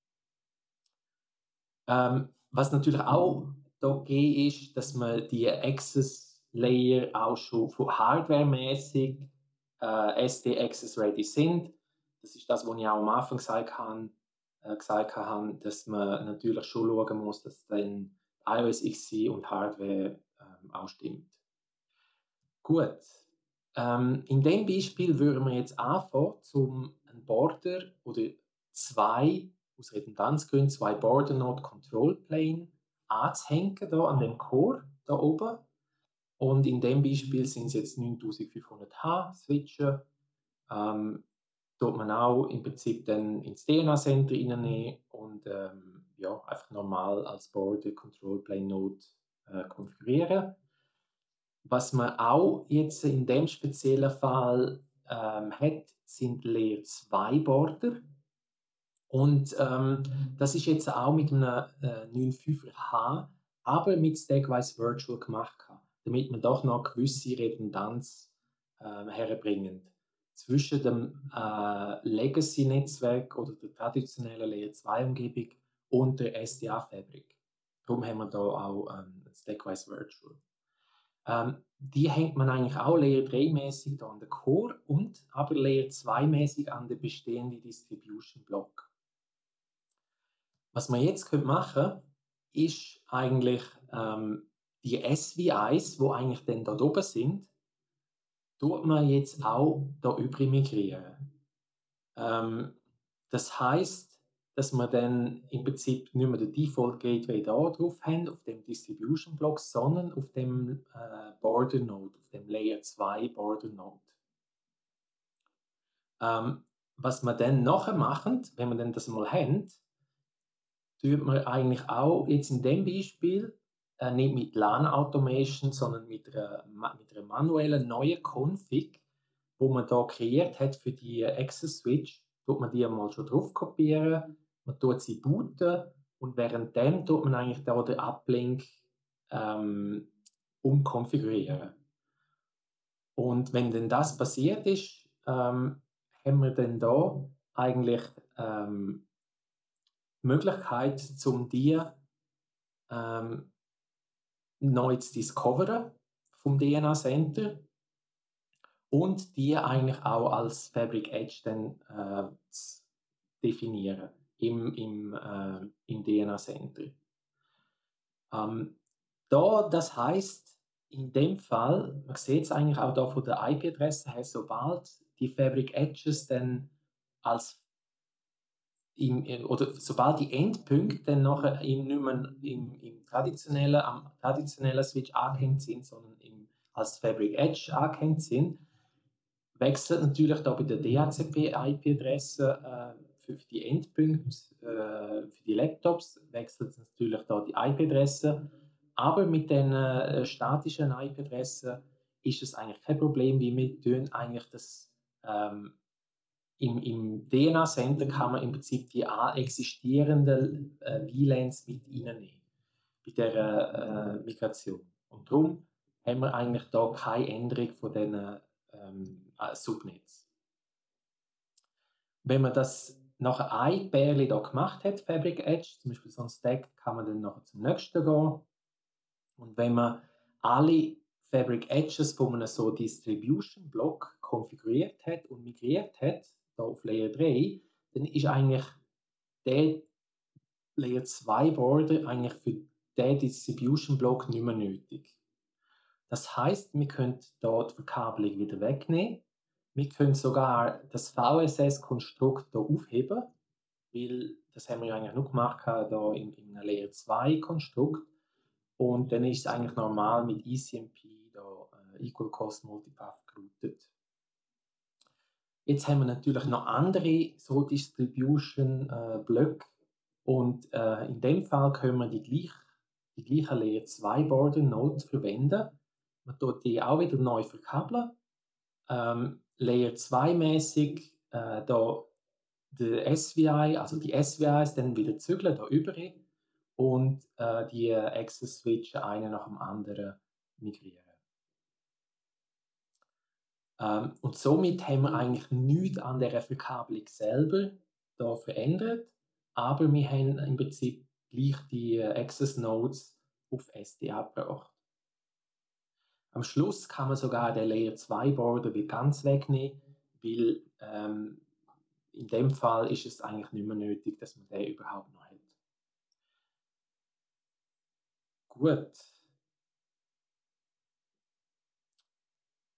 Speaker 2: Ähm, was natürlich auch da geht, ist, dass man die Access Layer auch schon hardwaremäßig äh, S D Access ready sind. Das ist das, was ich auch am Anfang gesagt habe, äh, gesagt habe, dass man natürlich schon schauen muss, dass dann iOS X C und Hardware ähm, auch stimmt. Gut. Ähm, in dem Beispiel würden wir jetzt anfangen, um einen Border oder zwei, aus Redundanzgründen, zwei Border Node Control Plane anzuhängen da an dem Core da oben. Und in dem Beispiel sind es jetzt neuntausendfünfhundert H Switche. Ähm, tut man auch im Prinzip dann ins D N A-Center reinnehmen und ähm, ja, einfach normal als Border Control Plane Node äh, konfigurieren. Was man auch jetzt in dem speziellen Fall ähm, hat, sind Layer zwei Border. Und ähm, das ist jetzt auch mit einem äh, neun fünfer H, aber mit Stagwise Virtual gemacht, damit man doch noch gewisse Redundanz äh, herbringen. Zwischen dem äh, Legacy-Netzwerk oder der traditionellen Layer zwei Umgebung und der S D A-Fabrik. Darum haben wir da auch ähm, Stagwise Virtual. Ähm, die hängt man eigentlich auch Layer drei mäßig an den Core und aber Layer zwei mäßig an den bestehenden Distribution Block. Was man jetzt machen können, ist eigentlich ähm, die S V Is, die eigentlich dann dort oben sind, tut man jetzt auch da über migrieren. Ähm, das heißt, dass wir dann im Prinzip nicht mehr den Default Gateway da drauf haben, auf dem Distribution Block, sondern auf dem äh, Border Node, auf dem Layer zwei Border Node. Ähm, was wir dann nachher machen, wenn wir dann das mal haben, tut man eigentlich auch jetzt in dem Beispiel äh, nicht mit LAN Automation, sondern mit einer, mit einer manuellen neuen Config, wo man da kreiert hat für die Access Switch, tut man die mal schon drauf kopieren, man tut sie booten und währenddem tut man eigentlich da den Uplink ähm, umkonfigurieren. Und wenn denn das passiert ist, ähm, haben wir dann da eigentlich ähm, Möglichkeit, um die ähm, neu zu discoveren vom D N A-Center und die eigentlich auch als Fabric Edge dann äh, zu definieren im, im, äh, im D N A-Center. Ähm, da, das heißt, in dem Fall, man sieht es eigentlich auch da von der I P-Adresse her, sobald die Fabric Edges dann als Im, oder sobald die Endpunkte dann nachher im, nicht mehr im, im traditionellen, am traditionellen Switch angehängt sind, sondern im, als Fabric Edge angehängt sind, wechselt natürlich da bei der D H C P-I P-Adresse äh, für die Endpunkte, äh, für die Laptops, wechselt natürlich da die I P-Adresse. Aber mit den äh, statischen I P-Adressen ist es eigentlich kein Problem, wie wir tun eigentlich das ähm, Im, Im D N A-Center kann man im Prinzip die existierenden äh, V LANs mit reinnehmen bei dieser äh, Migration. Und darum haben wir eigentlich da keine Änderung von diesen ähm, äh, Subnets. Wenn man das nachher ein Pärchen da gemacht hat, Fabric Edge, zum Beispiel so ein Stack, kann man dann nachher zum nächsten gehen. Und wenn man alle Fabric Edges von einem so Distribution Block konfiguriert hat und migriert hat, da auf Layer drei, dann ist eigentlich der Layer zwei Border eigentlich für den Distribution Block nicht mehr nötig. Das heißt, wir können dort die Verkabelung wieder wegnehmen. Wir können sogar das V S S-Konstrukt hier aufheben, weil das haben wir ja eigentlich nur gemacht da in, in einem Layer zwei Konstrukt. Und dann ist es eigentlich normal mit E C M P da, äh, Equal Cost Multipath geroutet. Jetzt haben wir natürlich noch andere so Distribution-Blöcke äh, und äh, in dem Fall können wir die, gleich, die gleichen Layer zwei Border Node verwenden. Man tut die auch wieder neu verkabeln. Ähm, Layer zwei mäßig äh, da der S V I, also die S V Is dann wieder zügeln da über und äh, die Access Switch einen nach dem anderen migrieren. Ähm, und somit haben wir eigentlich nichts an der Verkabelung selber da verändert, aber wir haben im Prinzip gleich die Access Nodes auf S D A gebracht. Am Schluss kann man sogar den Layer zwei Border wieder ganz wegnehmen, weil ähm, in dem Fall ist es eigentlich nicht mehr nötig, dass man den überhaupt noch hat. Gut.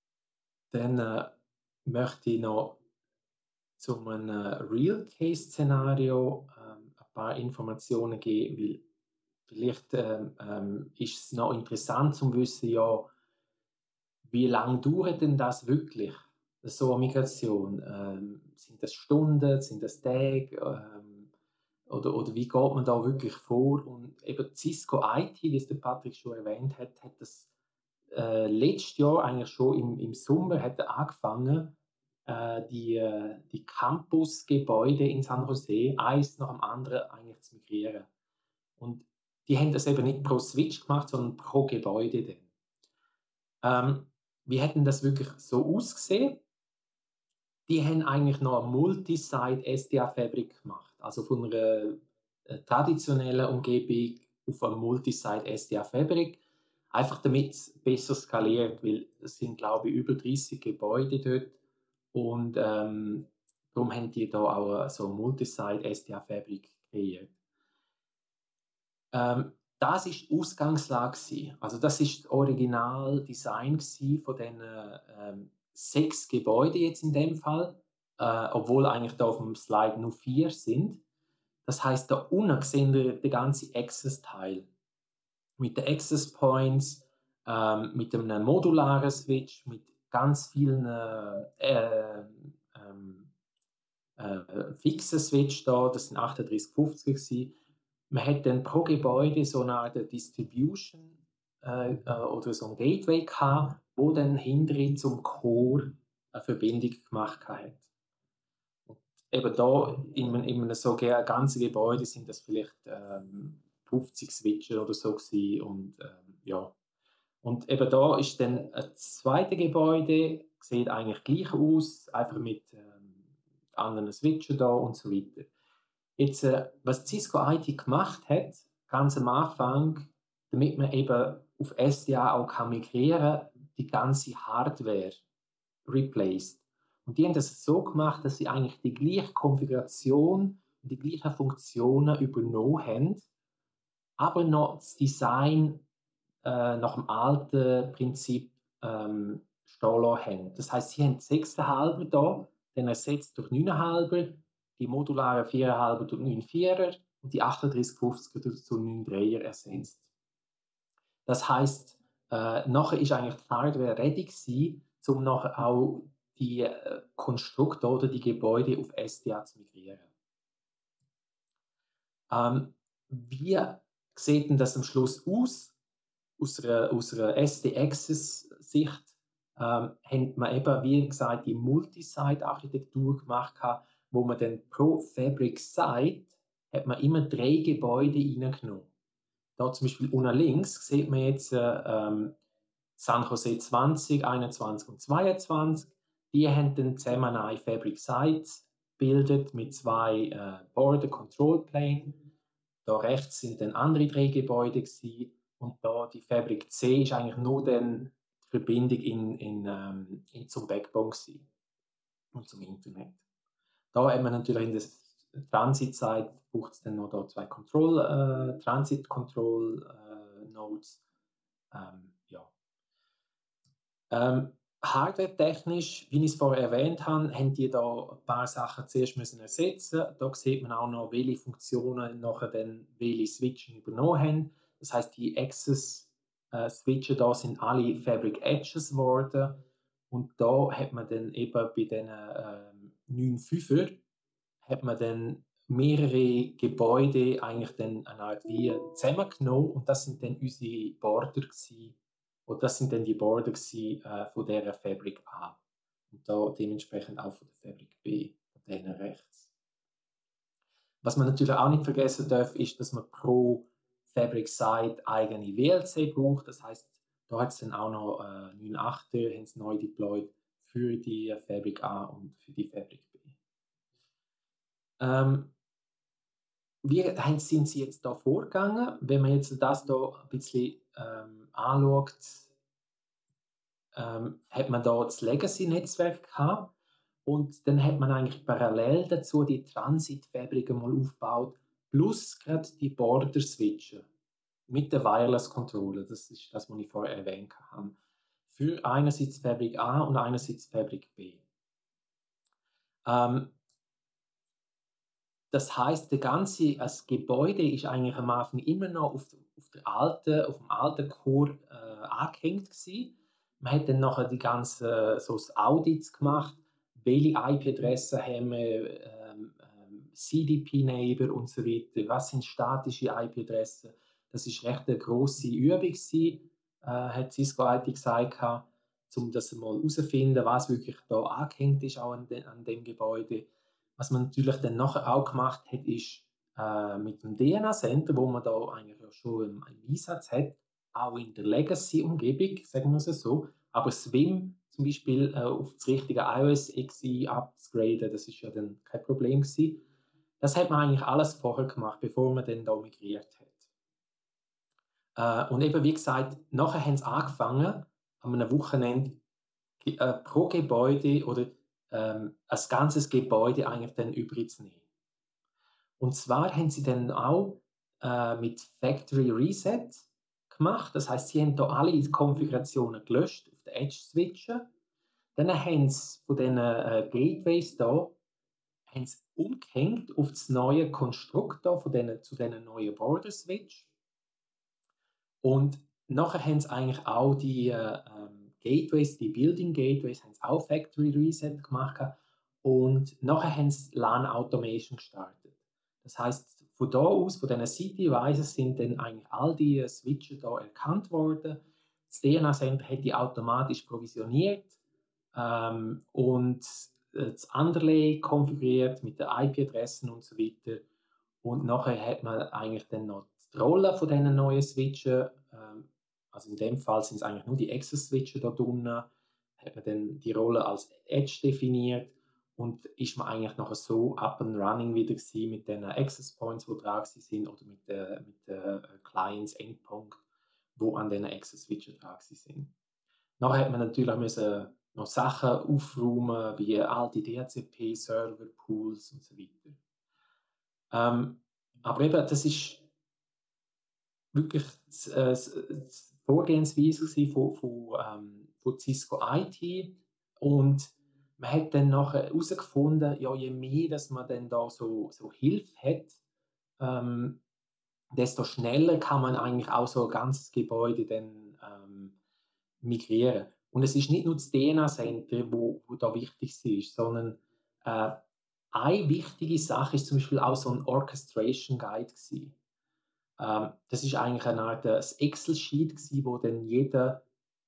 Speaker 2: Dann äh, möchte ich noch zu einem Real-Case-Szenario ähm, ein paar Informationen geben, weil vielleicht ähm, ähm, ist es noch interessant zu wissen, ja, wie lange dauert denn das wirklich, so eine Migration? Ähm, sind das Stunden, sind das Tage? Ähm, oder, oder wie geht man da wirklich vor? Und eben Cisco I T, wie es der Patrick schon erwähnt hat, hat das äh, letztes Jahr, eigentlich schon im, im Sommer, hat er angefangen, äh, die, äh, die Campusgebäude in San Jose eins nach dem anderen eigentlich zu migrieren. Und die haben das eben nicht pro Switch gemacht, sondern pro Gebäude dann. Ähm, wie hat denn das wirklich so ausgesehen? Die haben eigentlich noch eine Multi-Site S D A-Fabrik gemacht. Also von einer äh, traditionellen Umgebung auf eine Multi-Site S D A-Fabrik. Einfach damit es besser skaliert, weil es sind, glaube ich, über dreißig Gebäude dort. Und ähm, darum haben die da auch so eine Multi-Site S D A-Fabrik kreiert. Ähm, das war die Ausgangslage gewesen. Also das ist das Originaldesign von diesen ähm, sechs Gebäuden jetzt in dem Fall, äh, obwohl eigentlich da auf dem Slide nur vier sind. Das heißt, da unten sehen wir den ganzen Access-Teil mit den Access Points, ähm, mit einem modularen Switch, mit ganz vielen äh, ähm, äh, fixen Switch da. Das sind achtunddreißig fünfzig gewesen. Man hat dann pro Gebäude so eine Art Distribution äh, äh, oder so ein Gateway gehabt, wo dann hinterher zum Core eine Verbindung gemacht hat. Und eben da in, einem- in einem so ge- ganzen Gebäude sind das vielleicht ähm, fünfzig Switcher oder so gewesen. Und ähm, ja. Und eben da ist dann ein zweites Gebäude, sieht eigentlich gleich aus, einfach mit ähm, anderen Switchen da und so weiter. Jetzt, äh, was Cisco I T gemacht hat, ganz am Anfang, damit man eben auf S D A auch kann migrieren, die ganze Hardware replaced. Und die haben das so gemacht, dass sie eigentlich die gleiche Konfiguration und die gleichen Funktionen übernommen haben, aber noch das Design äh, nach dem alten Prinzip ähm, stehen lassen haben. Das heißt, sie haben sechs Komma fünf da, dann ersetzt durch neun Komma fünf, die modularen vier Komma fünf durch neun Komma vier und die achtunddreißig fünfzig durch zu neun Komma drei ersetzt. Das heißt, äh, nachher ist eigentlich die Hardware ready gewesen, um nachher auch die äh, Konstrukte oder die Gebäude auf S D A zu migrieren. Ähm, wie sieht denn das am Schluss aus? Aus einer, aus einer S D-Access-Sicht ähm, haben wir eben, wie gesagt, die Multi-Site-Architektur gemacht, wo man dann pro Fabric-Site hat man immer drei Gebäude reingenommen. Da zum Beispiel unten links sieht man jetzt äh, ähm, San Jose zwanzig, einundzwanzig und zweiundzwanzig. Die haben dann zusammen eine Fabric Sites gebildet mit zwei äh, Border Control Plane. Da rechts sind dann andere drei Gebäude gewesen. Und da die Fabric C ist eigentlich nur dann die Verbindung in, in, ähm, in zum Backbone gewesen und zum Internet. Da haben wir natürlich in der Transitzeit braucht es dann noch da zwei Control, äh, Transit Control äh, Nodes. Ähm, ja. Ähm, Hardware-technisch, wie ich es vorher erwähnt habe, haben die da ein paar Sachen zuerst müssen ersetzen. Da sieht man auch noch, welche Funktionen nachher dann welche Switchen übernommen haben. Das heißt, die Access-Switcher da sind alle Fabric Edges geworden. Und da hat man dann eben bei diesen ähm, neun Fünfer hat man dann mehrere Gebäude eigentlich dann eine Art wie zusammengenommen und das sind dann unsere Border gewesen. Und das sind dann die Border gewesen, äh, von dieser Fabrik A. Und da dementsprechend auch von der Fabrik B, von denen rechts. Was man natürlich auch nicht vergessen darf, ist, dass man pro Fabric Site eigene W L C braucht. Das heißt, da hat es dann auch noch äh, neun Komma acht er haben sie neu deployed für die Fabrik A und für die Fabrik B. Ähm, wie sind Sie jetzt da vorgegangen? Wenn man jetzt das da ein bisschen ähm, anschaut, ähm, hat man da das Legacy-Netzwerk gehabt und dann hat man eigentlich parallel dazu die Transit-Fabriken mal aufgebaut, plus gerade die Border-Switcher mit der Wireless-Controller. Das ist das, was ich vorher erwähnt habe. Für für einerseits Fabrik A und einerseits Fabrik B. Ähm, das heißt, der ganze das Gebäude ist eigentlich am Anfang immer noch auf, auf, der alten, auf dem alten Core äh, angehängt gewesen. Man hat dann nachher die ganzen äh, so das Audits gemacht, welche I P-Adressen haben wir, ähm, ähm, C D P-Neighbor und so weiter, was sind statische I P-Adressen. Das ist recht eine grosse Übung gewesen, äh, hat Cisco I T gesagt, um das mal herauszufinden, was wirklich da angehängt ist auch an, de, an dem Gebäude. Was man natürlich dann nachher auch gemacht hat, ist äh, mit dem D N A-Center, wo man da eigentlich ja schon im, im Einsatz hat, auch in der Legacy-Umgebung, sagen wir es so, aber Swim zum Beispiel äh, auf das richtige iOS X I upgraden, das ist ja dann kein Problem gewesen. Das hat man eigentlich alles vorher gemacht, bevor man dann da migriert hat. Äh, und eben wie gesagt, nachher haben sie angefangen, an einem Wochenende äh, pro Gebäude oder ähm, ein ganzes Gebäude eigentlich dann überzunehmen. Und zwar haben sie dann auch äh, mit Factory Reset gemacht. Das heißt, sie haben da alle Konfigurationen gelöscht auf den Edge-Switchen. Dann haben sie von diesen äh, Gateways da haben sie umgehängt auf das neue Konstrukt da, von denen, zu diesen neuen Border-Switch. Und nachher haben sie eigentlich auch die äh, Gateways, die Building Gateways, haben sie auch Factory Reset gemacht. Und nachher haben sie LAN Automation gestartet. Das heißt, von da aus, von diesen C-Devices sind dann eigentlich all die Switcher da erkannt worden. Das D N A-Center hat die automatisch provisioniert ähm, und das Underlay konfiguriert mit den I P-Adressen und so weiter. Und nachher hat man eigentlich dann noch die Rolle von diesen neuen Switchen. Ähm, also in dem Fall sind es eigentlich nur die Access-Switcher da drinnen. Hat man dann die Rolle als Edge definiert und ist man eigentlich nachher so up and running wieder gewesen mit den Access Points, die dran sind, oder mit den mit der Clients Endpunkt, wo an den Access Switcher dran sind. Nachher hat man natürlich müssen noch Sachen aufräumen, wie alte D H C P-Server, Pools und so weiter. Ähm, aber eben, das ist wirklich die äh, Vorgehensweise von, von, ähm, von Cisco I T. Und man hat dann nachher herausgefunden, ja, je mehr dass man dann da so, so Hilfe hat, ähm, desto schneller kann man eigentlich auch so ein ganzes Gebäude dann ähm, migrieren. Und es ist nicht nur das D N A-Center, wo, wo da wichtig ist, sondern äh, eine wichtige Sache ist zum Beispiel auch so ein Orchestration Guide gewesen. Ähm, das ist eigentlich eine Art äh, Excel-Sheet gewesen, wo dann jeder,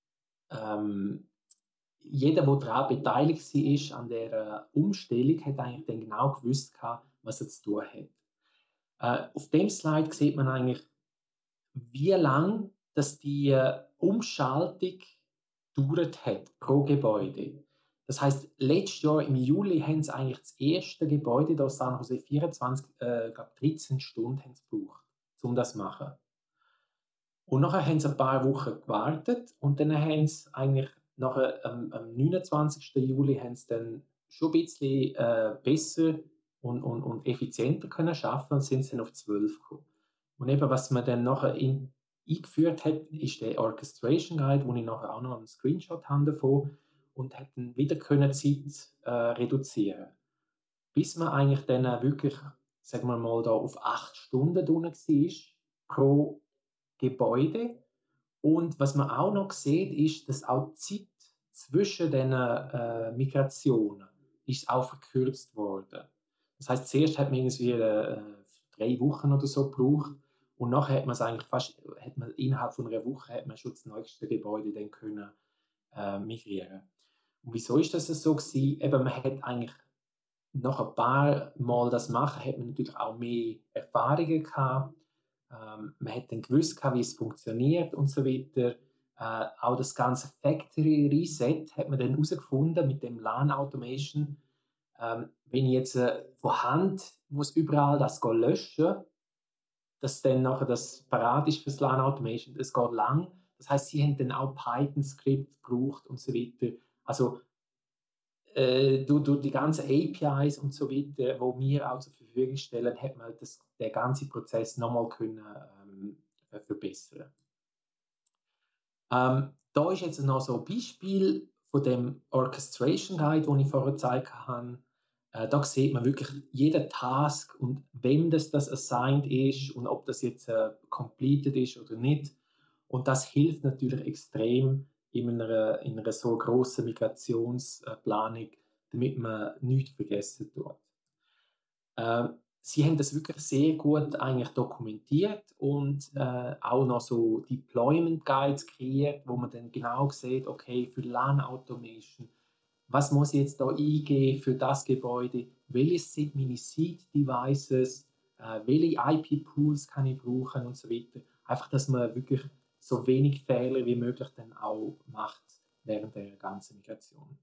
Speaker 2: ähm, jeder, der daran beteiligt war an der äh, Umstellung, hat eigentlich dann genau gewusst, was er zu tun hat. Äh, auf dem Slide sieht man eigentlich, wie lange dass die äh, Umschaltung gedauert hat pro Gebäude. Das heißt, letztes Jahr im Juli haben sie eigentlich das erste Gebäude da San Jose vierundzwanzig, äh, glaub dreizehn Stunden haben sie gebraucht, um das zu machen. Und nachher haben sie ein paar Wochen gewartet und dann haben sie eigentlich nachher, ähm, am neunundzwanzigsten Juli haben sie dann schon ein bisschen äh, besser und, und, und effizienter können schaffen und sind dann auf zwölf gekommen. Und eben, was man dann nachher in, eingeführt hat, ist der Orchestration Guide, wo ich nachher auch noch einen Screenshot habe davon und hat dann wieder können Zeit äh, reduzieren, bis man eigentlich dann wirklich, sagen wir mal, da auf acht Stunden drin war pro Gebäude. Und was man auch noch sieht, ist, dass auch die Zeit zwischen den äh, Migrationen ist auch verkürzt worden. Das heißt, zuerst hat man irgendwie äh, drei Wochen oder so gebraucht und nachher hat man es eigentlich fast, hat man innerhalb von einer Woche hat man schon das nächste Gebäude dann können äh, migrieren. Und wieso ist das so gewesen? Eben, man hat eigentlich nach ein paar Mal das machen, hat man natürlich auch mehr Erfahrungen gehabt. Ähm, man hat dann gewusst, wie es funktioniert und so weiter. Äh, auch das ganze Factory Reset hat man dann herausgefunden mit dem LAN Automation. Ähm, wenn ich jetzt äh, von Hand muss überall das löschen, dass dann nachher das parat ist für das LAN Automation, das geht lang. Das heißt, sie haben dann auch Python-Skript gebraucht und so weiter. Also äh, durch, durch die ganzen A P Is und so weiter, die wir auch zur Verfügung stellen, hat man das, den ganzen Prozess nochmal können ähm, verbessern. Ähm, da ist jetzt noch so ein Beispiel von dem Orchestration Guide, den ich vorher gezeigt habe. Äh, da sieht man wirklich jeden Task und wem das, das assigned ist und ob das jetzt äh, completed ist oder nicht. Und das hilft natürlich extrem in einer, in einer so grossen Migrationsplanung, damit man nichts vergessen tut. Äh, sie haben das wirklich sehr gut eigentlich dokumentiert und äh, auch noch so Deployment Guides kreiert, wo man dann genau sieht, okay, für LAN Automation, was muss ich jetzt da eingeben für das Gebäude, welches sind meine Seed Devices, äh, welche I P-Pools kann ich brauchen und so weiter. Einfach, dass man wirklich so wenig Fehler wie möglich dann auch macht während der ganzen Migration.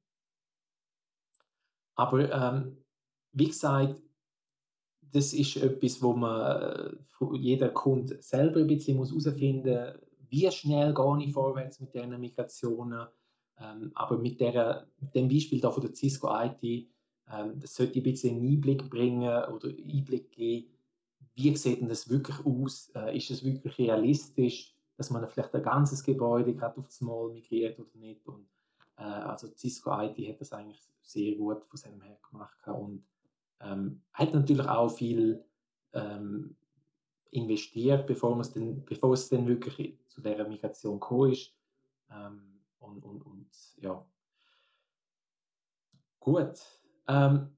Speaker 2: Aber ähm, wie gesagt, das ist etwas, wo man äh, jeder Kunde selber ein bisschen herausfinden muss, wie schnell gehe ich vorwärts mit diesen Migrationen. Ähm, aber mit, der, mit dem Beispiel da von der Cisco I T, ähm, das sollte ein bisschen einen Einblick bringen oder Einblick geben, wie sieht denn das wirklich aus? Äh, ist es wirklich realistisch, dass man vielleicht ein ganzes Gebäude gerade auf das Mal migriert oder nicht? Und, äh, also Cisco I T hat das eigentlich sehr gut von seinem her gemacht und ähm, hat natürlich auch viel ähm, investiert, bevor es, denn, bevor es dann wirklich zu dieser Migration gekommen ist. Ähm, und, und, und ja. Gut. Ähm,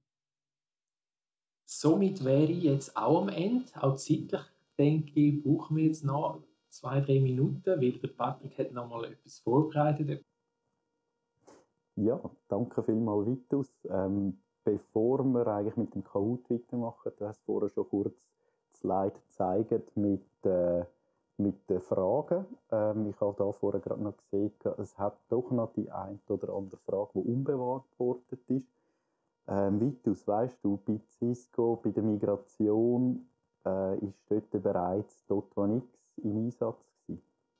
Speaker 2: somit wäre ich jetzt auch am Ende. Auch zeitlich, denke ich, brauchen wir jetzt noch zwei, drei Minuten, weil der Patrick hat noch mal etwas vorbereitet.
Speaker 4: Ja, danke vielmals, Vitus. Ähm, bevor wir eigentlich mit dem Kahoot weitermachen, du hast vorher schon kurz das Slide gezeigt mit, äh, mit den Fragen. Ähm, ich habe da vorher gerade noch gesehen, es hat doch noch die eine oder andere Frage, die unbeantwortet ist. Ähm, Vitus, weißt du, bei Cisco, bei der Migration, äh, ist dort bereits Dot One X im Einsatz gewesen?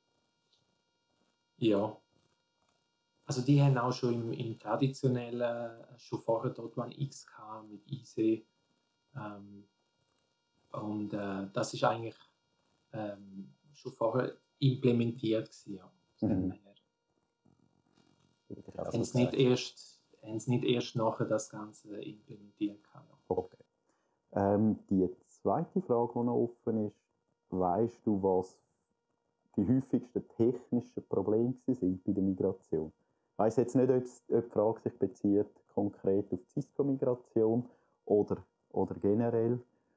Speaker 2: Ja. Also die haben auch schon im, im traditionellen, schon vorher Dot One X gehabt, mit I C E. Ähm, und äh, das ist eigentlich ähm, schon vorher implementiert gewesen, ja.
Speaker 4: Mhm.
Speaker 2: Haben es nicht erst, haben es nicht erst nachher das Ganze implementiert gehabt. Ja.
Speaker 4: Okay. Ähm, die zweite Frage, die noch offen ist, weißt du, was die häufigsten technischen Probleme sind bei der Migration? Ich weiss jetzt nicht, ob die Frage sich bezieht konkret auf die Cisco-Migration oder, oder generell.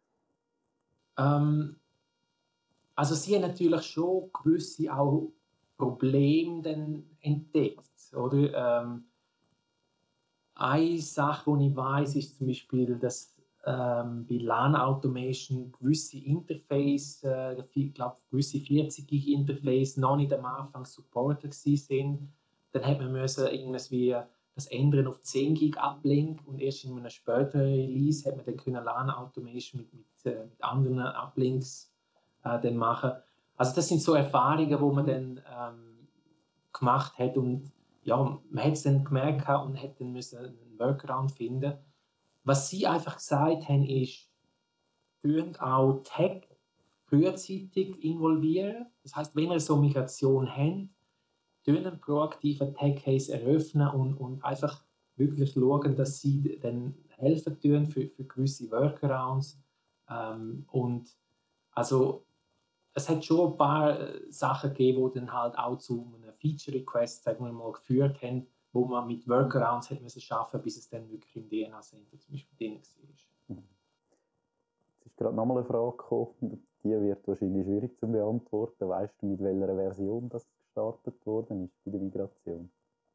Speaker 2: Ähm, also sie haben natürlich schon gewisse auch Probleme dann entdeckt, oder? Ähm, eine Sache, die ich weiss, ist zum Beispiel, dass ähm, bei LAN Automation gewisse Interface, äh, ich glaube gewisse vierzig Gig Interface noch nicht am Anfang supported sind. Dann hat man müssen irgendwie das ändern auf zehn Gig Uplink und erst in einem späteren Release hat man dann können LAN Automation mit, mit, äh, mit anderen Uplinks äh, dann machen. Also das sind so Erfahrungen, wo man dann ähm, gemacht hat und ja, man hat es dann gemerkt und hat dann müssen einen Workaround finden. Was sie einfach gesagt haben, ist, könnt auch Tech frühzeitig involvieren. Das heißt, wenn ihr so Migration habt, einen proaktiven Tech-Case eröffnen und, und einfach wirklich schauen, dass sie dann helfen tun für, für gewisse Workarounds. Ähm, und also es hat schon ein paar Sachen gegeben, die dann halt auch zu einem Feature-Request, sagen wir mal, geführt haben, wo man mit Workarounds hat müssen schaffen, bis es dann wirklich im D N A-Center zum Beispiel drin war.
Speaker 4: Es ist gerade nochmal eine Frage gekommen, die wird wahrscheinlich schwierig zu beantworten. Weißt du, mit welcher Version das gestartet worden ist bei der Migration?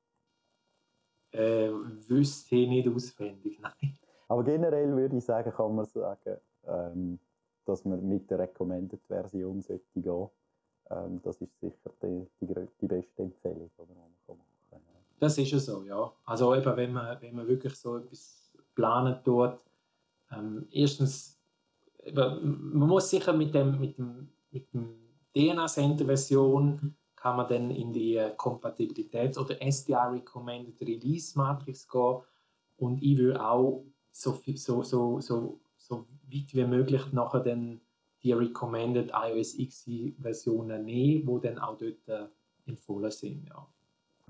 Speaker 2: Äh, wüsste ich nicht auswendig, nein.
Speaker 4: Aber generell würde ich sagen, kann man sagen, ähm, dass man mit der Recommended-Version sollte gehen. Ähm, das ist sicher die, die, die beste Empfehlung, die man machen kann.
Speaker 2: Das ist ja so, ja. Also eben, wenn man, wenn man wirklich so etwas planen tut, ähm, erstens, eben, man muss sicher mit dem, mit dem, mit dem D N A-Center-Version kann man dann in die Kompatibilitäts- oder S D R Recommended Release Matrix gehen und ich würde auch so, so, so, so, so weit wie möglich nachher dann die Recommended iOS X E Versionen nehmen, die dann auch dort äh, empfohlen sind. Ja.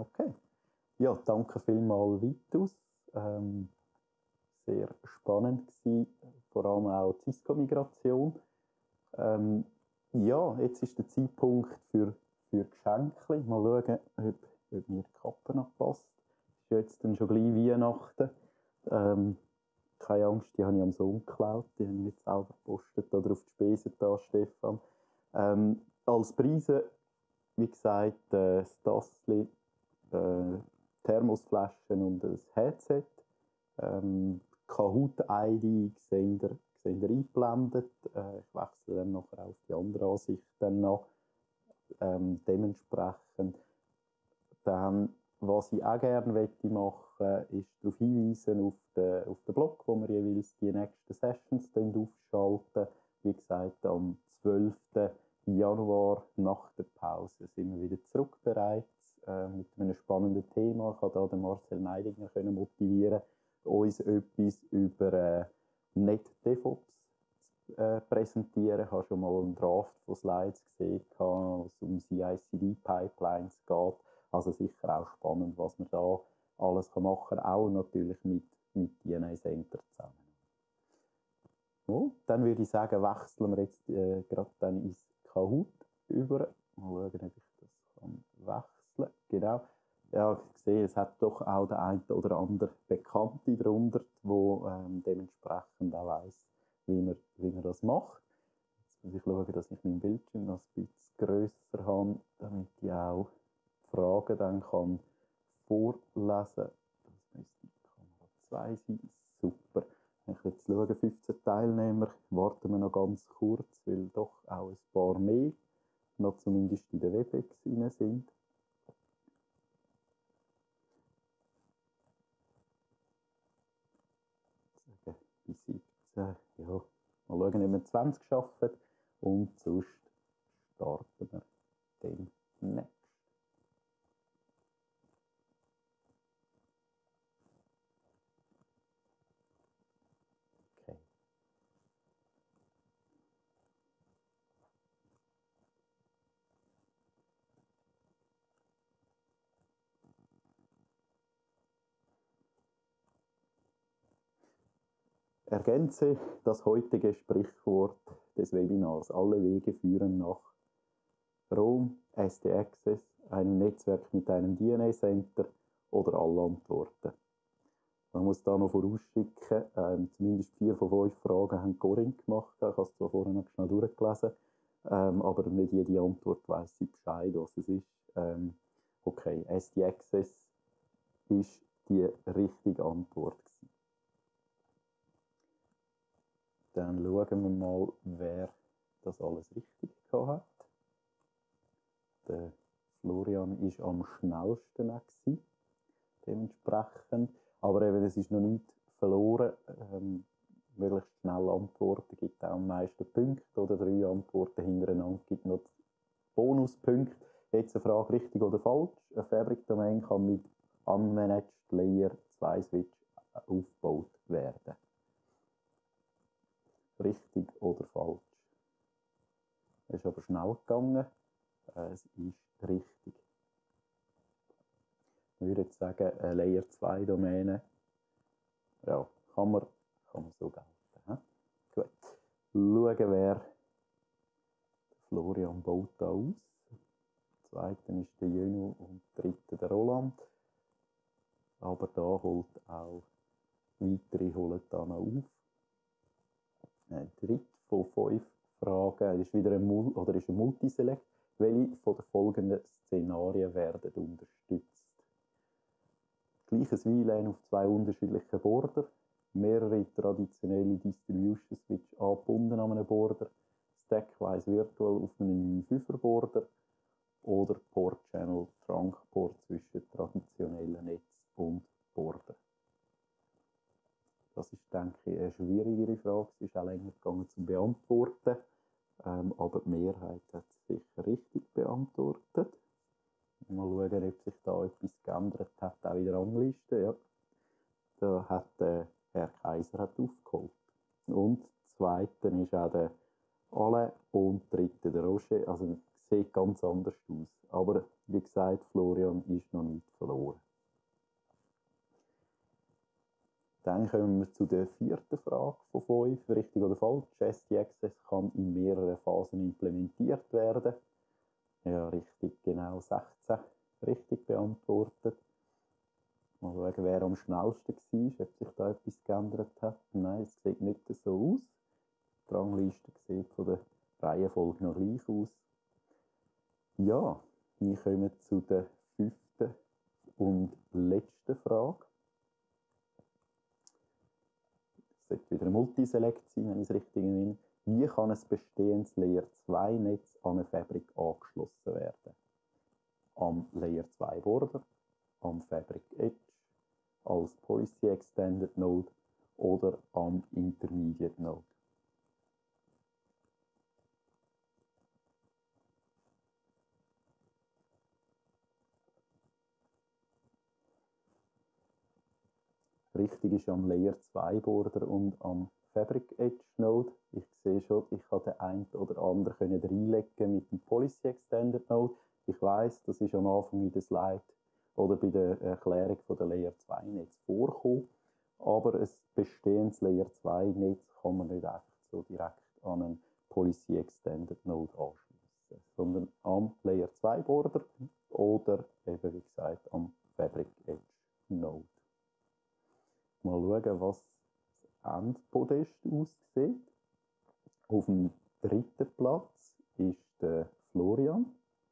Speaker 4: Okay. Ja, danke vielmals, Vitus. Ähm, sehr spannend gewesen, vor allem auch die Cisco-Migration. Ähm, ja, jetzt ist der Zeitpunkt für, für Geschenke. Mal schauen, ob, ob mir die Kappe noch passt. Es ist jetzt dann schon gleich Weihnachten. Ähm, keine Angst, die habe ich am Sohn geklaut. Die habe ich nicht selber gepostet oder auf die Spesen da, Stefan. Ähm, als Preise, wie gesagt, äh, das Tassli, äh, Thermosflaschen und ein Headset. Ähm, Kahoot-I D seht ihr, seht ihr eingeblendet. Äh, ich wechsle dann nachher auf die andere Ansicht dann noch. Ähm, dementsprechend dann, was ich auch gerne machen möchte, ist darauf hinweisen auf den, auf den Blog, wo wir jeweils die nächsten Sessions aufschalten. Wie gesagt, am zwölften Januar nach der Pause sind wir wieder zurück bereits äh, mit einem spannenden Thema. Ich konnte den Marcel Neidinger können motivieren, uns etwas über äh, NetDevOps zu äh, präsentieren. Ich habe schon mal einen Draft von Slides gesehen, wo es um C I C D-Pipelines geht. Also sicher auch spannend, was man da alles machen kann, auch natürlich mit, mit D N A Center zusammen. So, dann würde ich sagen, wechseln wir jetzt äh, gerade dann ins Kahoot über. Mal schauen, ob ich das kann wechseln kann. Genau. Ja, ich sehe, es hat doch auch der eine oder andere Bekannte darunter, der ähm, dementsprechend auch weiss, wie man, wie man das macht. Jetzt muss ich schauen, dass ich meinen Bildschirm noch ein bisschen grösser habe, damit ich auch Fragen dann kann vorlesen. Das müsste Kamera zwei sein. Super. Wenn ich jetzt schaue, fünfzehn Teilnehmer, warten wir noch ganz kurz, weil doch auch ein paar mehr noch zumindest in der WebEx rein sind. Bis siebzehn, ja. Mal schauen, ob wir zwanzig schaffen und sonst starten wir demnächst. Ergänze das heutige Sprichwort des Webinars. Alle Wege führen nach Rom, S D Access, einem Netzwerk mit einem D N A Center oder alle Antworten. Man muss da noch vorausschicken, ähm, zumindest vier von fünf Fragen haben Corinne gemacht. Ich habe es zwar vorher noch schnell durchgelesen, ähm, aber nicht jede Antwort weiss sie Bescheid, was es ist. Ähm, okay, S D Access ist die richtige Antwort gewesen. Dann schauen wir mal, wer das alles richtig gehabt hat. Der Florian war am schnellsten gewesen, dementsprechend. Aber eben, es ist noch nichts verloren. Ähm, möglichst schnell antworten gibt auch am meisten Punkte. Oder drei Antworten hintereinander gibt noch Bonuspunkte. Jetzt eine Frage, richtig oder falsch. Eine Fabric Domain kann mit Unmanaged Layer zwei Switch aufgebaut werden. Richtig oder falsch? Es ist aber schnell gegangen. Es ist richtig. Ich würde jetzt sagen, eine Layer zwei Domäne, ja, kann man, kann man so gelten. He? Gut. Schauen, wer Florian baut da aus. Der zweite ist der Jönu und der dritte der Roland. Aber da holt auch weitere holen da noch auf. Ein dritt von fünf Fragen ist wieder ein, Mul oder ist ein Multiselect. Welche von den folgenden Szenarien werden unterstützt? Gleiches W LAN auf zwei unterschiedlichen Border, mehrere traditionelle Distribution Switch angebunden an einem Border, Stackwise Virtual auf einem neun fünfer Border oder Port Channel Trunk Port zwischen traditionellen Netz und Border. Das ist, denke ich, eine schwierigere Frage. Es ist auch länger gegangen zu beantworten. Ähm, aber die Mehrheit hat es sicher richtig beantwortet. Mal schauen, ob sich da etwas geändert hat, auch in der Rangliste. Ja. Da hat äh, Herr Kaiser hat aufgeholt. Und zweiter ist auch der Alain und dritte der Roger. Also sieht ganz anders aus. Aber wie gesagt, Florian ist noch nicht verloren. Dann kommen wir zu der vierten Frage von fünf. Richtig oder falsch? S D Access kann in mehreren Phasen implementiert werden. Ja, richtig, genau sechzehn richtig beantwortet. Mal schauen, wer am schnellsten war, ob sich da etwas geändert hat. Nein, es sieht nicht so aus. Die Rangliste sieht von der Reihenfolge noch gleich aus. Ja, wir kommen zu der fünften und letzten Frage. Es sollte wieder ein Multiselect sein, wenn ich es richtig erinnere. Wie kann ein bestehendes Layer zwei Netz an eine Fabric angeschlossen werden? Am Layer zwei Border, am Fabric Edge, als Policy Extended Node oder am Intermediate Node? Richtig ist am Layer zwei Border und am Fabric Edge Node. Ich sehe schon, ich kann den einen oder anderen reinlegen mit dem Policy Extended Node. Ich weiss, das ist am Anfang in der Slide oder bei der Erklärung von der Layer zwei Netz vorkommen. Aber ein bestehendes Layer zwei Netz kann man nicht einfach so direkt an einen Policy Extended Node anschließen, sondern am Layer zwei Border oder eben wie gesagt am Fabric Edge Node. Mal schauen, was das Endpodest aussieht. Auf dem dritten Platz ist der Florian.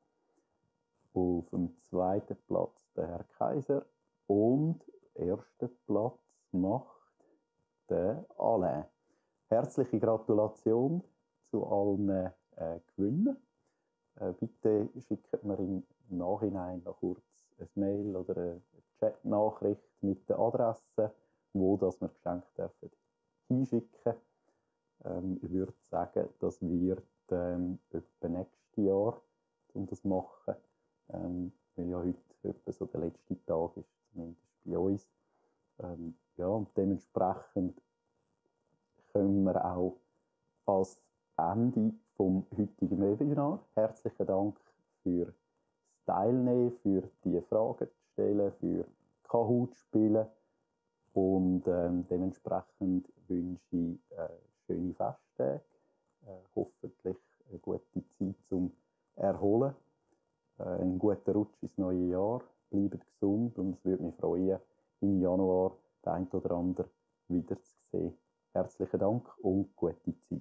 Speaker 4: Auf dem zweiten Platz der Herr Kaiser. Und ersten Platz macht der Alain. Herzliche Gratulation zu allen äh, Gewinnern. Äh, bitte schickt mir im Nachhinein noch kurz ein Mail oder eine Chatnachricht mit der Adresse, wo das wir geschenkt dürfen hinschicken. Ähm, ich würde sagen, das wird ähm, etwa nächstes Jahr, um das zu machen, ähm, weil ja heute etwa so der letzte Tag ist, zumindest bei uns. Ähm, ja, und dementsprechend können wir auch als Ende vom heutigen Webinar herzlichen Dank für das Teilnehmen, für die Fragen zu stellen, für Kahoot zu spielen. Und ähm, dementsprechend wünsche ich äh, schöne Festtage, äh, hoffentlich eine gute Zeit zum Erholen, äh, einen guten Rutsch ins neue Jahr, bleibt gesund und es würde mich freuen, im Januar den einen oder anderen wiederzusehen. Herzlichen Dank und gute Zeit.